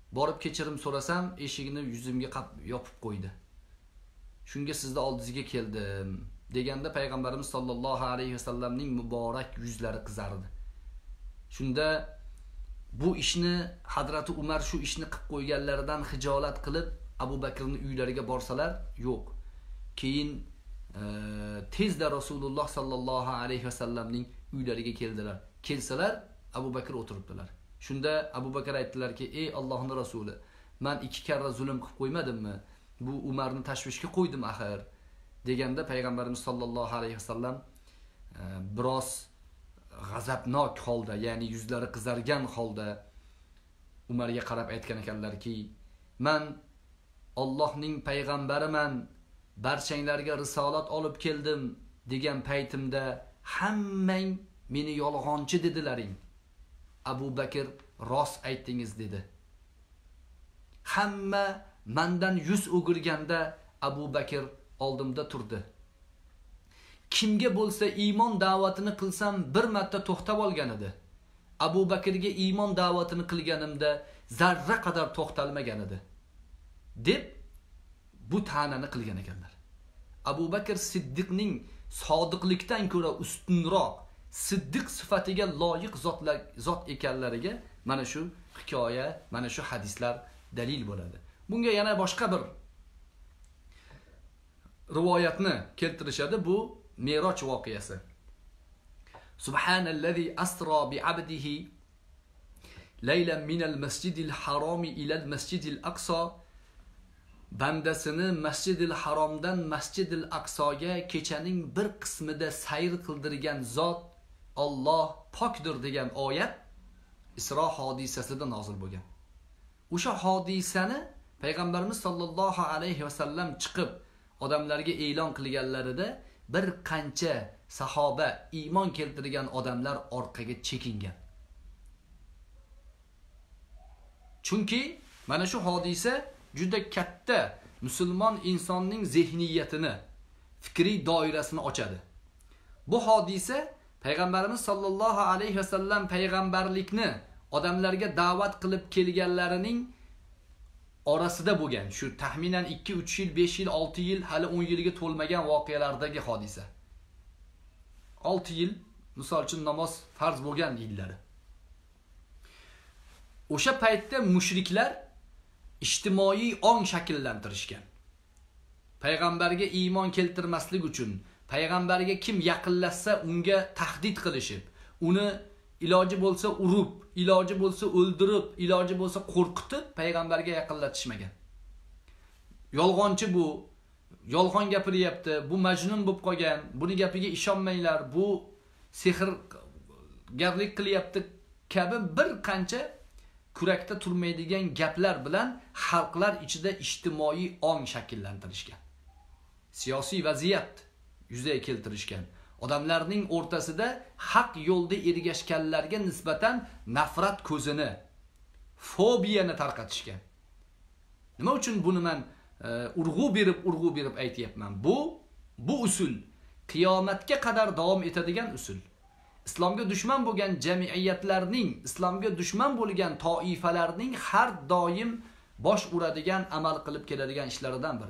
Borib kechirim so'rasam, eshigini yuzimga yopib qo'ydi. Shunga sizni oldingizga keldim deganda payg'ambarimiz sollallohu alayhi vasallamning muborak yuzlari qizardi. Shunda bu ishni Hazrati Umar shu ishni qilib qo'yganlaridan xijolat qilib Abu Bakrning uylariga borsalar, yo'q. Keyin tezda Rasululloh sallallohu alayhi vasallamning uylariga keldilar. Kelsalar, Abu Bakr o'tiribdilar. Shunda Abu Bakr aytdilarki: "Ey Allohning rasuli, men 2 karra zulm qilib qo'ymadimmi? Bu Umarni tashvishga qo'ydim axir." Deganda payg'ambarimiz sollallohu alayhi vasallam biroz g'azabnok holda, ya'ni yuzlari qizargan holda Umarga qarab aytgan ekanlarki: "Men Allohning payg'ambariman, barchanglarga risolat olib keldim degan paytimda hammang meni yolg'onchi dedilaring. Abu Bakr rost aytdingiz" dedi. Hamma mendan yuz o'girganda Abu Bakr oldimda turdi. Kimga bo'lsa iymon da'vatini qilsam bir marta to'xtab olgan edi. Abu Bakrga iymon da'vatini qilganimda zarra qadar to'xtalmagan edi, deb bu ta'nani qilgan ekanlar. Abu Bakr Siddiqning sodiqlikdan ko'ra ustunroq, siddiq sifatiga loyiq zot ekanlariga mana shu hikoya, mana shu hadislar dalil bo'ladi. Bunga yana boshqa bir rivoyatni keltirishadi. Bu Me'roj voqeasi. Subhanallazi asra bi 'abdihi laylan minal masjidil haromi ilal masjidil aqsa. Bandasini Masjidil Haromdan Masjidil Aqsoga kechaning bir qismida sayr qildirgan zot Alloh pokdir degan oyat Isro hodisasida nozil bo'lgan. O'sha hodisani payg'ambarimiz sollallohu alayhi vasallam chiqib odamlarga e'lon qilganlarida bir qancha sahoba, iymon keltirgan odamlar orqaga chekingan. Chunki mana shu hodisa juda katta musulmon insonning zehniyatini, fikriy doirasini ochadi. Bu hodisa payg'ambarimiz sollallohu alayhi vasallam payg'ambarlikni odamlarga da'vat qilib kelganlarining orasida bo'lgan. Shu taxminan 2-3 yil, 5 yil, 6 yil, hali 10 yilga to'lmagan voqealardagi hodisa. 6 yil, misol uchun namoz farz bo'lgan yillari. O'sha paytda mushriklar ijtimoiy ong shakllantirishgan. Payg'ambarga iymon keltirmaslik uchun, payg'ambarga kim yaqinlashsa unga tahdid qilishib, uni iloji bo'lsa urib, iloji bo'lsa o'ldirib, iloji bo'lsa qo'rqitib payg'ambarga yaqinlatishmagan. Yolg'onchi bu, yolg'on gapiryapti, bu majnun bo'lib qolgan, buni gapiga ishonmanglar, bu sehrgarlik qilyapti kabi bir qancha kurakda turmaydigan gaplar bilan xalqlar ichida ijtimoiy ong shakllantirishgan. Siyosiy vaziyat yuzaga keltirishgan. Odamlarning o'rtasida haq yo'lda ergashganlarga nisbatan nafrat ko'zini, fobiyani tarqatishgan. Nima uchun buni men urg'u berib aytayapman? Bu usul qiyomatga qadar davom etadigan usul. Islomga dushman bo'lgan jamiyatlarning, islomga dushman bo'lgan toifalarning har doim bosh uradigan, amal qilib keladigan ishlaridan biri.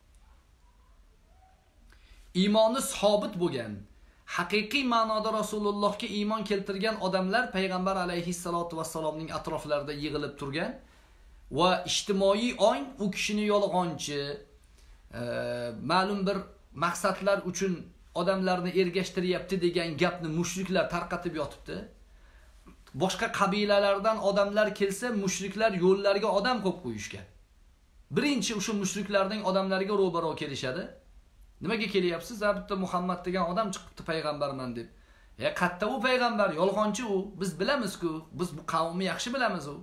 Iymoni sobit bo'lgan, haqiqiy ma'noda Rasulullohga iymon keltirgan odamlar payg'ambar alayhissalatu vassalomning atroflarida yig'ilib turgan va ijtimoiy ong u kishini yolg'onchi, ma'lum bir maqsadlar uchun odamlarni ergashtiryapti degan gapni mushriklar tarqatib yotibdi. Boshqa qabilalardan odamlar kelsa, mushriklar yo'llariga odam qo'yib qo'yishgan. Birinchi o'sha mushriklarning odamlariga ro'baro kelishadi. Nimaga kelyapsiz? Bitta Muhammad degan odam chiqibdi payg'ambarman deb. Qatta u payg'ambar, yolg'onchi u. Biz bilamiz-ku, biz bu qavmni yaxshi bilamiz u.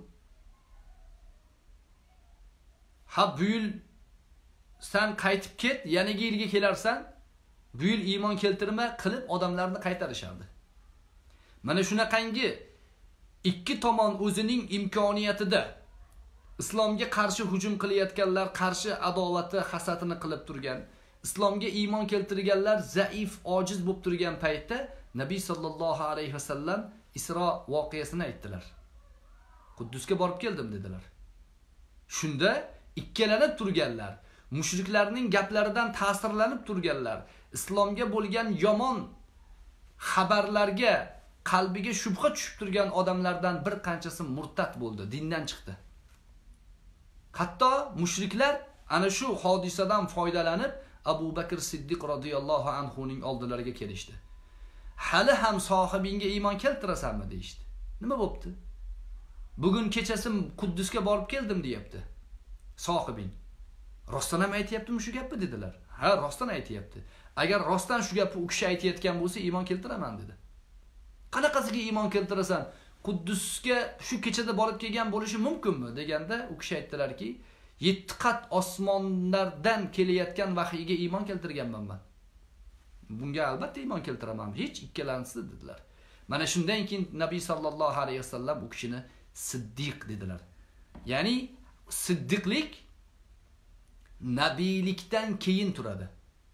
Ha bu yil sen qaytib ket, yangi yilga kelarsan, bu yil iymon keltirma qilib odamlarni qaytarishardi. Mana shunaqangi ikki tomon o'zining imkoniyatida islomga qarshi hujum qilayotganlar qarshi adovati, hasadini qilib turgan, islomga iymon keltirganlar zaif, ojiz bo'lib turgan paytda Nabiy sallallohu alayhi vasallam Isro voqeasini aytdilar. Quddusga borib keldim dedilar. Shunda ikkilanib turganlar, mushriklarning gaplaridan ta'sirlanib turganlar, islomga bo'lgan yomon xabarlarga qalbiga shubha tushib turgan odamlardan bir qanchasi murtad bo'ldi, dindan chiqdi. Hatto mushriklar ana shu hodisadan foydalanib Abu Bakr Siddiq radhiyallohu anhu ning oldilariga kelishdi. Hali ham sohibingga iymon keltirasanmi deydi. Nima bo'pti? Bugun kechasi Quddusga borib keldim deyapti. Sohibing. Rostdan ham aytayaptimi shu gapni dedilar. Ha, rostdan aytayapti. Agar rostdan shu gapni u kishi aytayotgan bo'lsa, iymon keltiraman dedi. Qanaqasiga iymon keltirasan? Quddusga shu kechada borib kelgan bo'lishi mumkinmi deganda u kishi aytdilarki, 7 qat osmonlardan kelayotgan vahiyga iymon keltirganman men. Bunga albatta iymon keltiraman, hech ikkilansiz dedilar. Mana shundan keyin Nabiy sallallohu alayhi vasallam u kishini siddiq dedilar. Ya'ni siddiqlik nabiylikdan keyin turadi.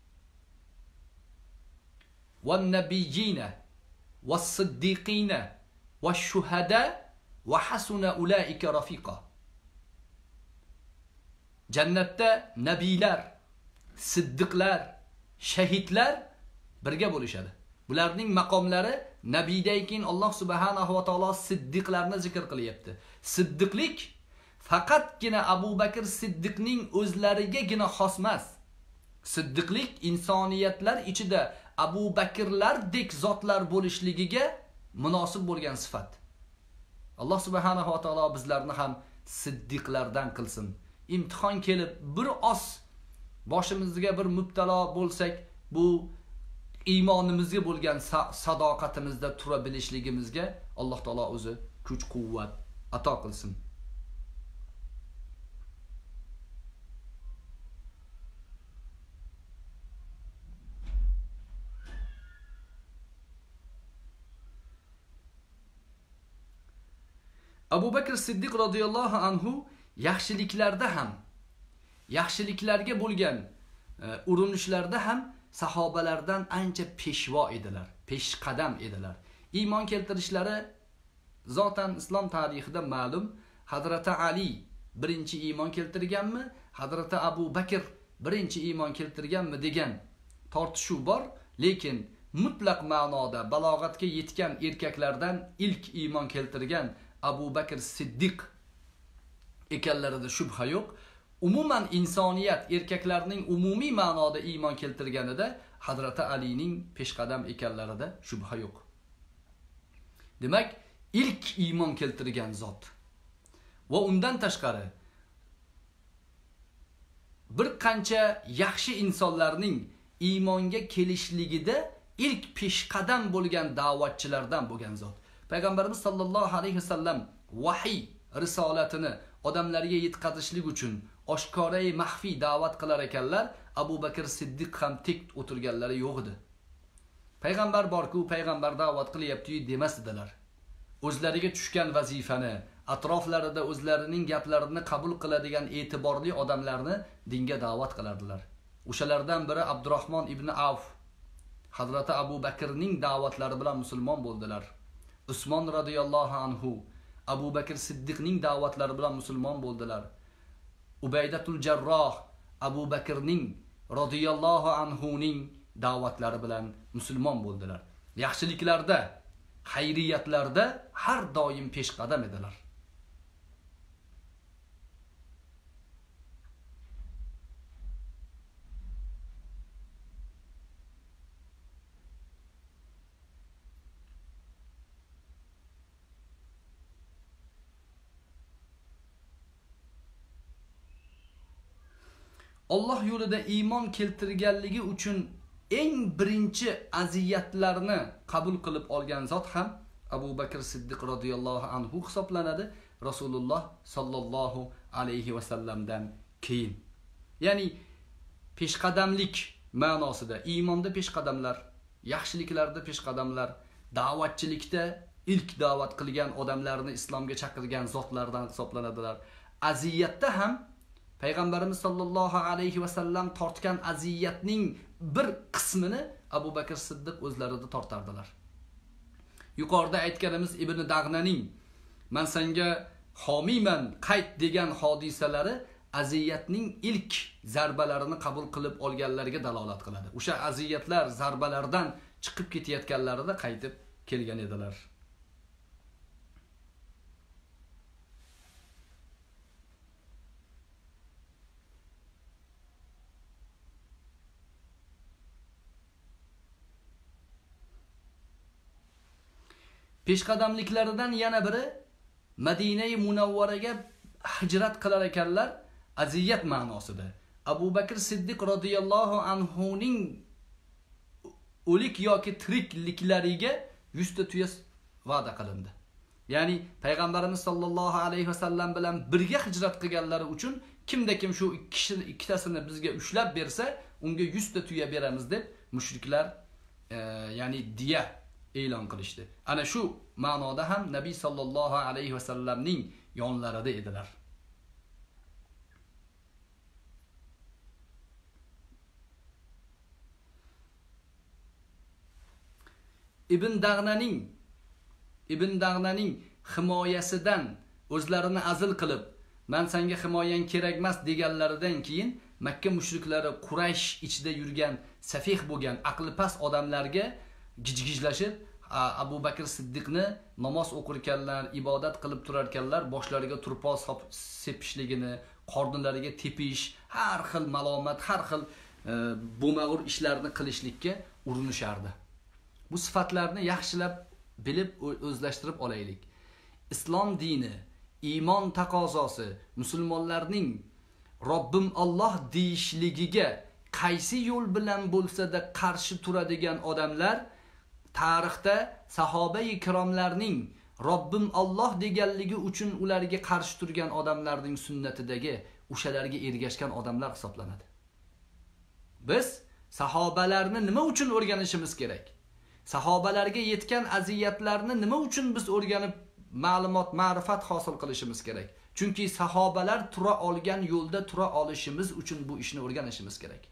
Wan nabiyina was siddiqina was shuhada wa hasuna ulaika rafiqa. Jannatda nabiylar, siddiqlar, shahidlar birga bo'lishadi. Bularning maqomlari nabiydan keyin Alloh subhanahu va taolo siddiqlarni zikr qilyapti. Siddiqlik faqatgina Abu Bakr Siddiqning o'zlarigagina xos emas. Siddiqlik insoniyatlar ichida Abu Bakrlardek zotlar bo'lishligiga munosib bo'lgan sifat. Alloh subhanahu va taolo bizlarni ham siddiqlardan qilsin. Imtihon kelib bir oz boshimizga bir mubtalo bo'lsak, bu iymonimizga bo'lgan sadoqatimizda tura bilishligimizga Alloh taolo o'zi kuch-quvvat ato qilsin. Abu Bakr Siddiq radhiyallohu anhu yaxshiliklarda ham, yaxshiliklarga bo'lgan urinishlarda ham sahobalardan ancha peshvo edilar, peshqadam edilar. Iymon keltirishlari zotan islom tarixida ma'lum. Hazrati Ali birinchi iymon keltirganmi, Hazrati Abu Bakr birinchi iymon keltirganmi degan tortishuv bor, lekin mutlaq ma'noda balog'atga yetgan erkaklardan ilk iymon keltirgan Abu Bakr Siddiq ekanlarida shubha yo'q. Umuman insoniyat erkaklarning umumiy ma'noda iymon keltirganida Hazrati Alining peshqadam ekanlarida shubha yo'q. Demak, ilk iymon keltirgan zot. Va undan tashqari bir qancha yaxshi insonlarning iymonga kelishligida ilk peshqadam bo'lgan da'vatchilardan bo'lgan zot. Payg'ambarimiz sallallohu alayhi vasallam vahiy risolatini odamlarga yetkazishlik uchun oshkorai maxfiy da'vat qilar ekanlar. Abu Bakr Siddiq ham tek o'tirganlari yo'q edi. Payg'ambar borku, payg'ambar da'vat qilyapti demasdilar. O'zlariga tushgan vazifani, atroflarida o'zlarining gaplarini qabul qiladigan e'tiborli odamlarni dinga da'vat qilardilar. O'shalardan biri Abdurrahmon ibn Avf, Hazrati Abu Bakrning da'vatlari bilan musulmon bo'ldilar. Usmon radhiyallohu anhu Abu Bakr Siddiqning da'vatlari bilan musulmon bo'ldilar. Ubaydatul Jarroh Abu Bakrning radhiyallohu anhu ning da'vatlari bilan musulmon bo'ldilar. Yaxshiliklarda, xayriyatlarda har doim peshqadam edilar. Alloh yo'lida iymon keltirganligi uchun eng birinchi aziyatlarni qabul qilib olgan zot ham Abu Bakr Siddiq radhiyallohu anhu hisoblanadi. Rasululloh sallallohu alayhi vasallamdan keyin. Ya'ni peshqadamlik ma'nosida iymonda peshqadamlar, yaxshiliklarda peshqadamlar, da'vatchilikda ilk da'vat qilgan odamlarni islomga chaqirgan zotlardan hisoblanadilar. Aziyatda ham Payg'ambarimiz sallallohu alayhi vasallam tortgan aziyatning bir qismini Abu Bakr Siddiq o'zlarida tortardilar. Yuqorida aytganimiz Ibn Dag'naning "Men senga homiyman qayt degan hodisalari aziyatning ilk zarbalarini qabul qilib olganlarga dalolat qiladi. O'sha aziyatlar, zarbalardan chiqib ketayotganlarida qaytib kelgan edilar. Peshqadamliklaridan yana biri Madina-i Munawvaraga hijrat qilar ekanlar, aziyat ma'nosida. Abu Bakr Siddiq radhiyallohu anhuning o'lik yoki tirikliklariga 100 ta tuya va'da qilindi. Ya'ni payg'ambarimiz sollallohu alayhi vasallam bilan birga hijrat qilganlari uchun kimda kim shu ikkitasini bizga ushlab bersa, unga 100 ta tuya beramiz deb mushriklar ya'ni diya e'lon qilishdi. Ana shu ma'noda ham Nabiy sallallohu alayhi vasallamning yonlarida edilar. Ibn Dag'naning himoyasidan o'zlarini azil qilib, "Men senga himoyang kerak emas" deganlaridan keyin Makka mushriklari Quraysh ichida yurgan, safih bo'lgan, aqli past odamlarga gijgijlashib, Abu Bakr Siddiqni namoz o'qirkanlar, ibodat qilib turar ekanlar, boshlariga turpoq sepishligini, qornilariga tepish, har xil malomat, har xil bo'mag'ur ishlarni qilishlikka urinishardi. Bu sifatlarni yaxshilab bilib o'zlashtirib olaylik. Islom dini, iymon taqozosi, musulmonlarning Robbim Alloh deyishligiga qaysi yo'l bilan bo'lsa-da qarshi turadigan odamlar tarixda sahoba-i ikromlarning Robbim Alloh deganligi uchun ularga qarshi turgan odamlarning sunnatidagi o'shalarga ergashgan odamlar hisoblanadi. Biz sahobalarni nima uchun o'rganishimiz kerak? Sahobalarga yetgan aziyatlarni nima uchun biz o'rganib ma'lumot, ma'rifat hosil qilishimiz kerak? Chunki sahobalar tura olgan yo'lda tura olishimiz uchun bu ishni o'rganishimiz kerak.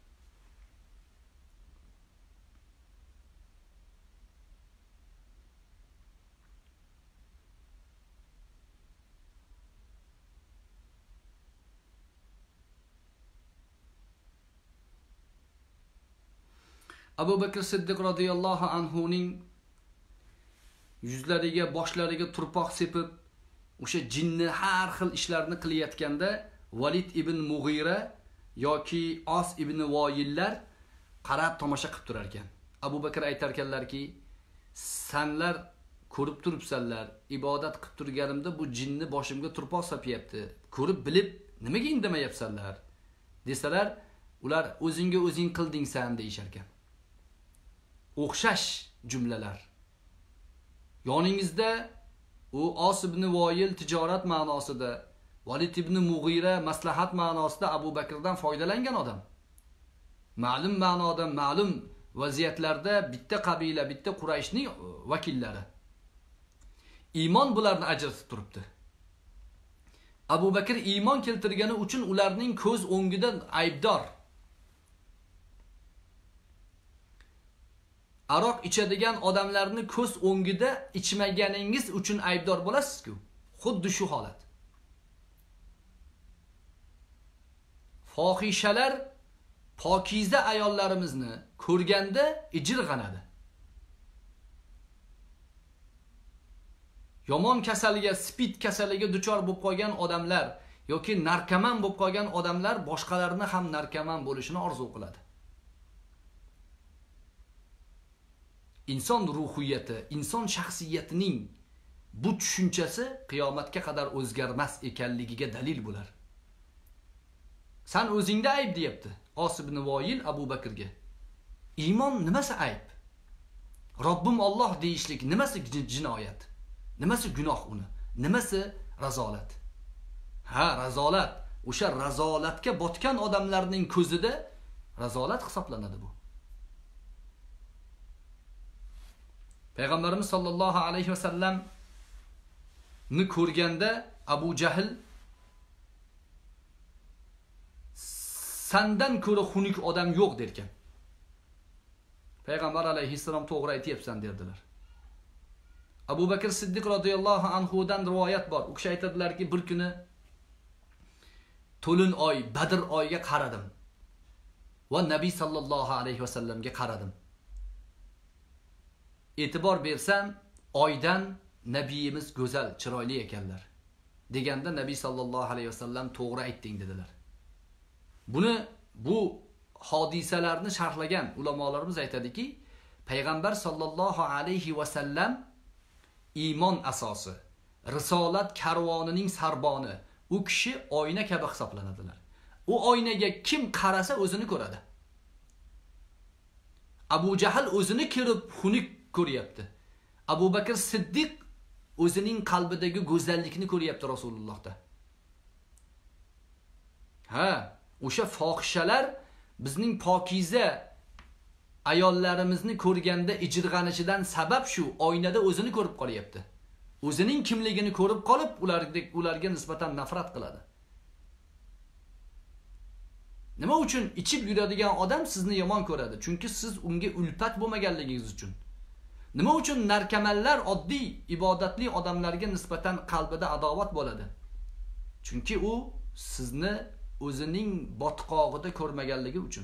Abu Bakr Siddiq radhiyallohu anhuning yuzlariga, boshlariga turpoq sepib, o'sha jinni har xil ishlarni qilayotganda Valid ibn Mughira yoki Os ibn Voyillar qarab tomosha qilib turar ekan. Abu Bakr aytar ekanlarki, "Senlar ko'rib turibsanlar, ibodat qilib turganimda bu jinni boshimga turpoq sapyapti. Ko'rib bilib nimaga indamayapsanlar?" desalar, ular "O'zingga o'zing qildingsan" deyishar ekan. O'xshash jumlalar. Yoningizda u Os ibn Voyil tijorat ma'nosida, Valid ibn Mughira maslahat ma'nosida Abu Bakrdan foydalangan odam. Ma'lum ma'noda, ma'lum vaziyatlarda bitta qabila, bitta Qurayshning vakillari. Iymon bularni ajratib turibdi. Abu Bakr iymon keltirgani uchun ularning ko'z o'ngida aybdor. Aroq ichadigan odamlarni ko'z o'ngida ichmaganingiz uchun aybdor bo'lasiz-ku. Xuddi shu holat. Fohishalar pokiza ayollarimizni ko'rganda ijirg'anadi. Yomon kasalga, spid kasaliga duchor bo'lib qolgan odamlar yoki narkoman bo'lib qolgan odamlar boshqalarni ham narkoman bo'lishini orzu qiladi. İnson ruhiyati, inson shaxsiyatining bu tushunchasi qiyomatga qadar o'zgarmas ekanligiga dalil bo'lar. Sen o'zingda ayb deyapti Os ibn Voyil Abu Bakrga. Iymon nimasi ayb? Robbim Alloh deyishlik nimasi jinoyat? Nimasi gunoh uni? Nimasi razolat? Ha, razolat. O'sha razolatga botgan odamlarning ko'zida razolat hisoblanadi bu. Payg'ambarimiz sollallohu alayhi vasallam ni ko'rganda Abu Jahl sandan ko'ra xunuk odam yo'q derkan. Payg'ambar alayhissalom to'g'ri aytayapsan derdilar. Abu Bakr Siddiq radhiyallohu anhu dan rivoyat bor. U kishi aytadilarki, bir kuni to'lin oy, Badr oyiga qaradim va Nabiy sallallohu alayhi vasallamga qaradim. E'tibor bersam, oydan nabiyimiz go'zal, chiroyli ekanlar. Deganda Nabiy sallallohu alayhi vasallam to'g'ri aytding dedilar. Bu hodisalarni sharhlagan ulamolarimiz aytadiki, payg'ambar sallallohu alayhi vasallam iymon asosi, risolat karvonining sarboni, u kishi oyna kabi hisoblanadilar. U oynaga kim qarasa o'zini ko'radi. Abu Jahl o'zini kirib xunuk ko'ryapti. Abu Bakr Siddiq o'zining qalbidagi go'zallikni ko'ryapti Rasulullohda. O'sha fohishalar bizning pokiza ayollarimizni ko'rganda ijirg'anishidan sabab shu, oynada o'zini ko'rib qolyapti. O'zining kimligini ko'rib qolib, ularga nisbatan nafrat qiladi. Nima uchun ichib yuradigan odam sizni yomon ko'radi? Chunki siz unga ulfat bo'lmaganligingiz uchun. Nima uchun narkomanlar oddiy ibodatli odamlarga nisbatan qalbida adovat bo'ladi? Chunki u sizni o'zining botqog'ida ko'rmaganligi uchun.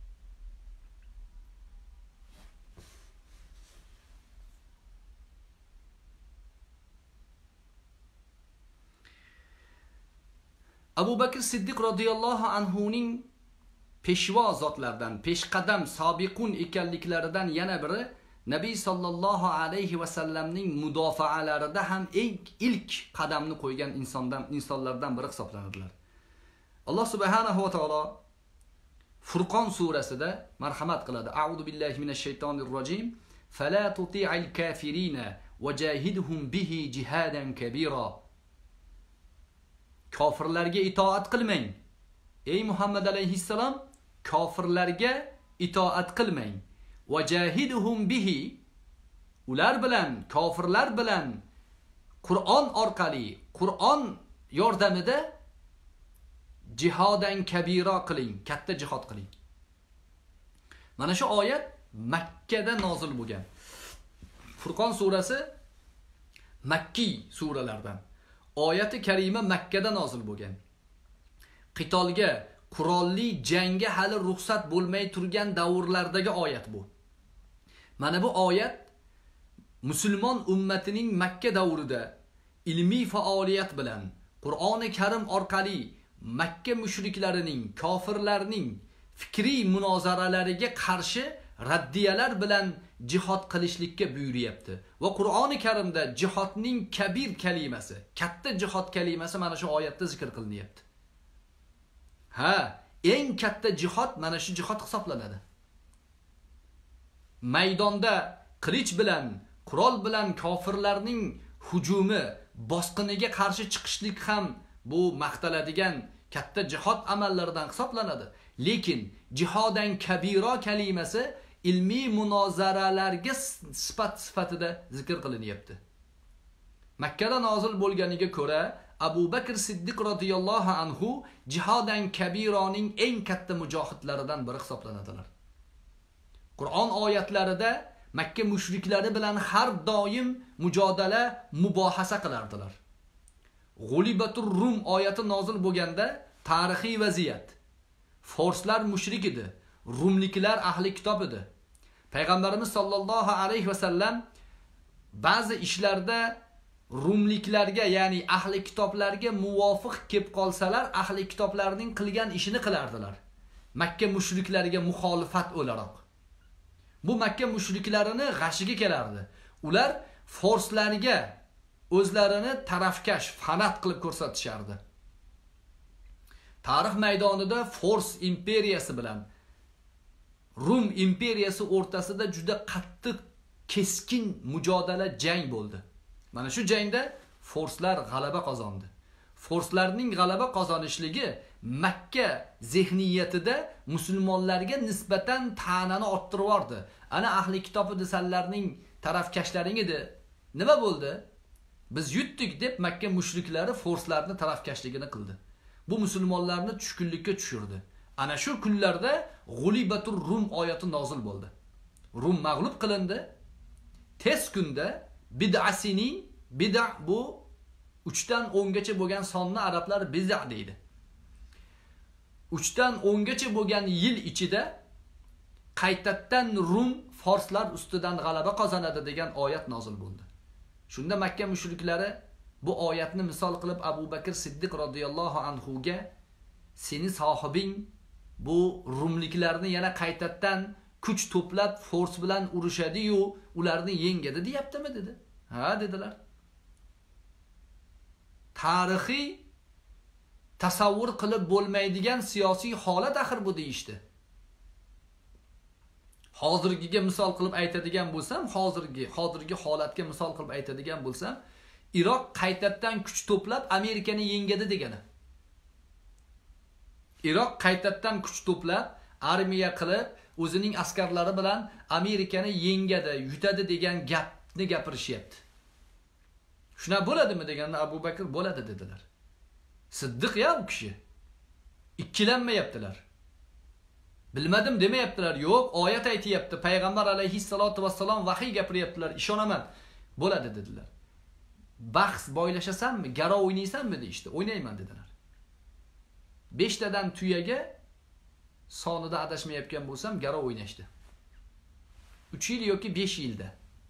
Abu Bakr Siddiq radhiyallohu anhuning peshvo zotlardan, peshqadam sobiqun ekanliklaridan yana biri Nabiy sallallohu alayhi vasallamning mudofaalarida ham ilk qadamni qo'ygan insonlardan biri hisoblanadilar. Alloh subhanahu va taolo Furqon surasida marhamat qiladi. A'udhu billahi minash shaytonir rojim. Fala tuti'il kafirina wajahidhum bihi jihadan kabira. Kofirlarga itoat qilmang. Ey Muhammad alayhissalom, kofirlarga itoat qilmang. Wajahidhum bihi, ular bilan, kofirlar bilan Qur'on orqali, Qur'on yordamida jihodan kabira qiling, katta jihad qiling. Mana shu oyat Makkada nozil bo'lgan. Furqon surasi Makkiy suralardan. Oyati karima Makkada nozil bo'lgan. Qitolga, qurolli jangga hali ruxsat bo'lmay turgan davrlardagi oyat bu. Mana bu oyat musulmon ummatining Makka davrida ilmiy faoliyat bilan Qur'oni Karim orqali Makka mushriklarining, kofirlarning fikriy munozaralariga qarshi raddiyalar bilan jihad qilishlikka buyuryapti. Va Qur'oni Karimda jihodning kabir kalimasi, katta jihad kalimasi mana shu oyatda zikr qilinyapti. Eng katta jihad mana shu jihad hisoblanadi. Maydonda qilich bilan, qurol bilan kofirlarning hujumi, bosqiniga qarshi chiqishlik ham bu maqtaladigan katta jihad amallaridan hisoblanadi. Lekin jihodan kabira kalimasi ilmiy munozaralarga sifatida zikr qilinyapti. Makkada nozil bo'lganiga ko'ra, Abu Bakr Siddiq radhiyallohu anhu jihodan kabironing eng katta mujohidlaridan biri hisoblanadilar. Qur'on oyatlarida Makka mushriklari bilan har doim mujodala, mubohasa qilardilar. G'ulibatur Rum oyati nozil bo'lganda tarixiy vaziyat. Forslar mushrik edi, Rumliklar ahli kitob edi. Payg'ambarimiz sollallohu alayhi vasallam ba'zi ishlarda Rumliklarga, ya'ni ahli kitoblarga muvofiq kelib qolsalar, ahli kitoblarning qilgan ishini qilardilar. Makka mushriklariga muxolifat o'laroq. Bu Makka mushriklarini g'ashiga kelardi. Ular forslarga o'zlarini tarafkash, fanat qilib ko'rsatishardi. Tarix maydonida Fors imperiyasi bilan Rum imperiyasi o'rtasida juda qattiq, keskin mujodala jang bo'ldi. Mana shu jangda forslar g'alaba qozondi. Forslarning g'alaba qozonishligi Makka zehniyatida musulmonlarga nisbatan ta'nani orttirib yordi. Ana ahli kitob desanlarning tarafkashlaring edi. Nima bo'ldi? Biz yutdik deb Makka mushriklari forslarni tarafkashligini qildi. Bu musulmonlarni tushkunlikka tushirdi. Ana shu kunlarda G'ulibatur Rum oyati nozil bo'ldi. Rum mag'lub qilindi. Tez kunda bid'asinin, bid'a bu 3 dan 10 gacha bo'lgan sonni arablar bid'a deydi. 3 dan 10 gacha bo'lgan yil ichida qaytadan Rum forslar ustidan g'alaba qozonadi degan oyat nozil bo'ldi. Shunda Makka mushriklari bu oyatni misol qilib Abu Bakr Siddiq radhiyallohu anhu ga seni sohibing bu Rumliklarni yana qaytadan kuch to'plab fors bilan urushadi-yu, ularni yengadi deyaptimi dedi. Ha dedilar. Tarixiy tasavvur qilib bo'lmaydigan siyosiy holat axir bu deyishdi. Hozirgiga misol qilib aytadigan bo'lsam, hozirgi holatga misol qilib aytadigan bo'lsam, Iroq qaytadan kuch to'plab Amerikani yengadi degani. Iroq qaytadan kuch to'plab, armiya qilib, o'zining askarlari bilan Amerikani yengadi, yutadi degan gapni gapirishyapti. Shuna bo'ladimi deganda Abu Bakr bo'ladi dedilar. Siddiq ya u kishi. Ikkilanmayaptilar. Bilmadim demayaptilar. Yo'q, oyat aytayapti. Payg'ambar alayhissalatu vassalom vahiy gapiryaptilar. Ishonaman. Bo'ladi dedilar. Bahs boylashasanmi, garo o'ynaysanmi deyishdi. O'ynayman dedilar. 5 tadan tuyaga sonida adashmayotgan bo'lsam, garo o'ynashdi. 3 yil yoki 5 yilda.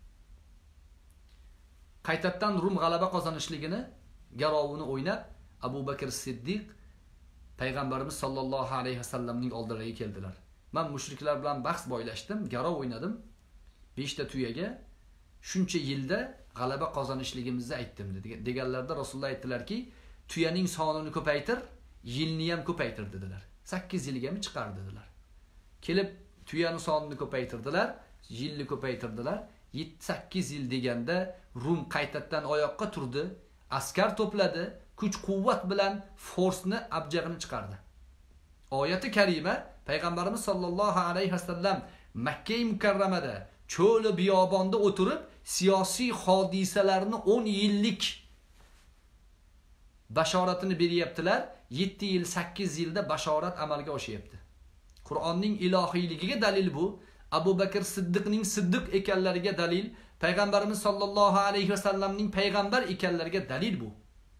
Qaytadan Rum g'alaba qozonishligini, garovini o'ynab Abu Bakr Siddiq Payg'ambarimiz sollallohu alayhi vasallamning oldilariga keldilar. Men mushriklar bilan bahs boylashdim, garov o'ynadim. 5 ta tuyaga shuncha yilda g'alaba qozonishligimizni aytdim deganlarda Rasululloh aytdilarki, tuyaning sonini ko'paytir, yilni ham ko'paytir dedilar. 8 yilga mi chiqar dedilar. Kelib tuyaning sonini ko'paytirdilar, yilni ko'paytirdilar. 7-8 yil deganda Rum qaytadan oyoqqa turdi, askar to'pladi, kuch-quvvat bilan forsni abjag'ini chiqardi. Oyati karima Payg'ambarimiz sollallohu alayhi vasallam Makka-i Mukarramada cho'li biyobonda o'tirib siyosiy hodisalarni 10 yillik bashoratini beryaptilar. 7 yil, 8 yilda bashorat amalga oshyapti. Qur'onning ilohiyligiga dalil bu. Abu Bakr Siddiqning siddiq ekanlariga dalil, Payg'ambarimiz sollallohu alayhi vasallamning payg'ambar ekanlariga dalil bu.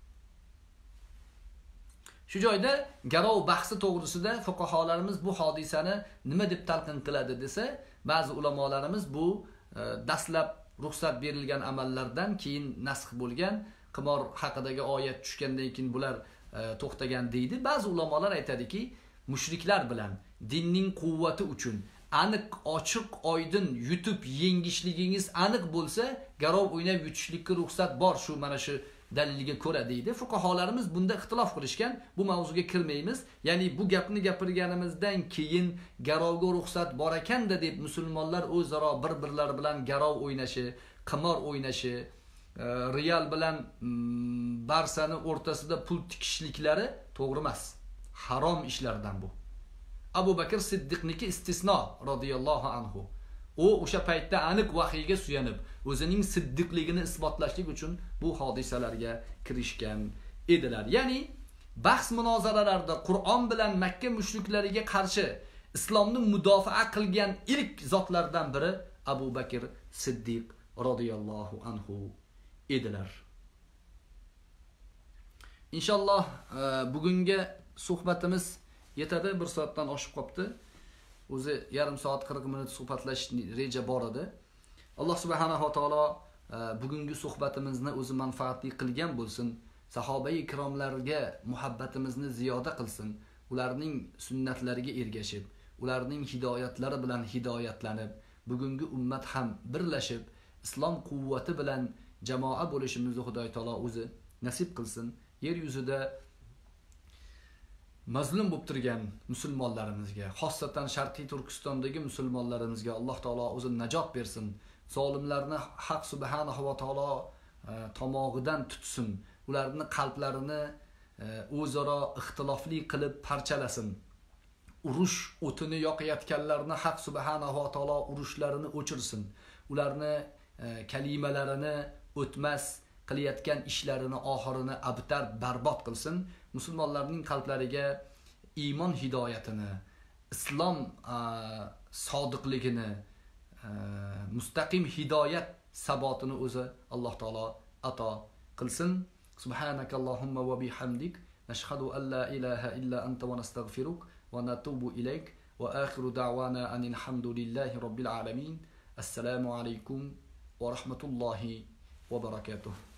Shu joyda garov bahsi to'g'risida fuqaholarimiz bu hodisani nima deb talqin qiladi desa, ba'zi ulamolarimiz bu dastlab ruxsat berilgan amallardan keyin nasx bo'lgan qimor haqidagi oyat tushgandan keyin bular to'xtagan deydi. Ba'zi ulamolar aytadiki, mushriklar bilan dinning quvvati uchun aniq, ochiq, oydin yutib yengishligingiz aniq bo'lsa, garov o'ynab yutishlikka ruxsat bor, shu mana shu daliliga ko'ra deydi. Fuqaholarimiz bunda ixtilof qilishgan. Bu mavzuga kirmaymiz. Ya'ni bu gapni gapirganimizdan keyin garovga ruxsat bor ekanda deb musulmonlar o'zaro bir-birlari bilan garov o'ynashi, qimor o'ynashi, Real bilan Barsani o'rtasida pul tikishliklari to'g'ri emas. Harom ishlardan bu. Abu Bakr Siddiqniki istisno radhiyallohu anhu. U o'sha paytda aniq vahiyga suyanib, o'zining siddiqligini isbotlashlik uchun bu hodisalarga kirishgan edilar. Ya'ni bahs munozaralarda Qur'on bilan Makka mushriklariga qarshi islomni mudofaa qilgan ilk zotlardan biri Abu Bakr Siddiq radhiyallohu anhu edilar. Inshaalloh bugungi suhbatimiz yetadi, 1 soatdan oshib qopti. O'zi yarim soat 40 minut suhbatlash reja bor edi. Alloh subhanahu va taolo bugungi suhbatimizni o'zi manfaatli qilgan bo'lsin. Sahobai ikromlarga muhabbatimizni ziyoda qilsin. Ularning sunnatlariga ergashib, ularning hidoyatlari bilan hidoyatlanib, bugungi ummat ham birlashib, islom quvvati bilan jamoa bo'lishimizni Xudoy taolo o'zi nasib qilsin. Yer yuzida mazlum bo'lib turgan musulmonlarimizga, xossatan Sharqiy Turkistondagi musulmonlarimizga Alloh taolo o'zi najot bersin. Zolimlarni Haq subhanahu va taolo tomog'idan tutsin. Ularning qalblarini o'zaro ixtilofli qilib parchalasin. Urush o'tini yoqayotganlarni Haq subhanahu va taolo urushlarini o'chirsin. Ularni kalimalarini o'tmas qilayotgan ishlarini oxirini abtar barbod qilsin. Musulmonlarning qalblariga iymon hidoyatini, islom sodiqligini, mustaqim hidoyat sabotini o'zi Alloh taolo ato qilsin. Subhanakallahumma va bihamdik nashhadu an la ilaha illa anta va nastaghfiruk va natubu ilayk va akhiru da'wana anil hamdulillahi robbil alamin. Assalomu alaykum va rahmatullohi va barakatuh.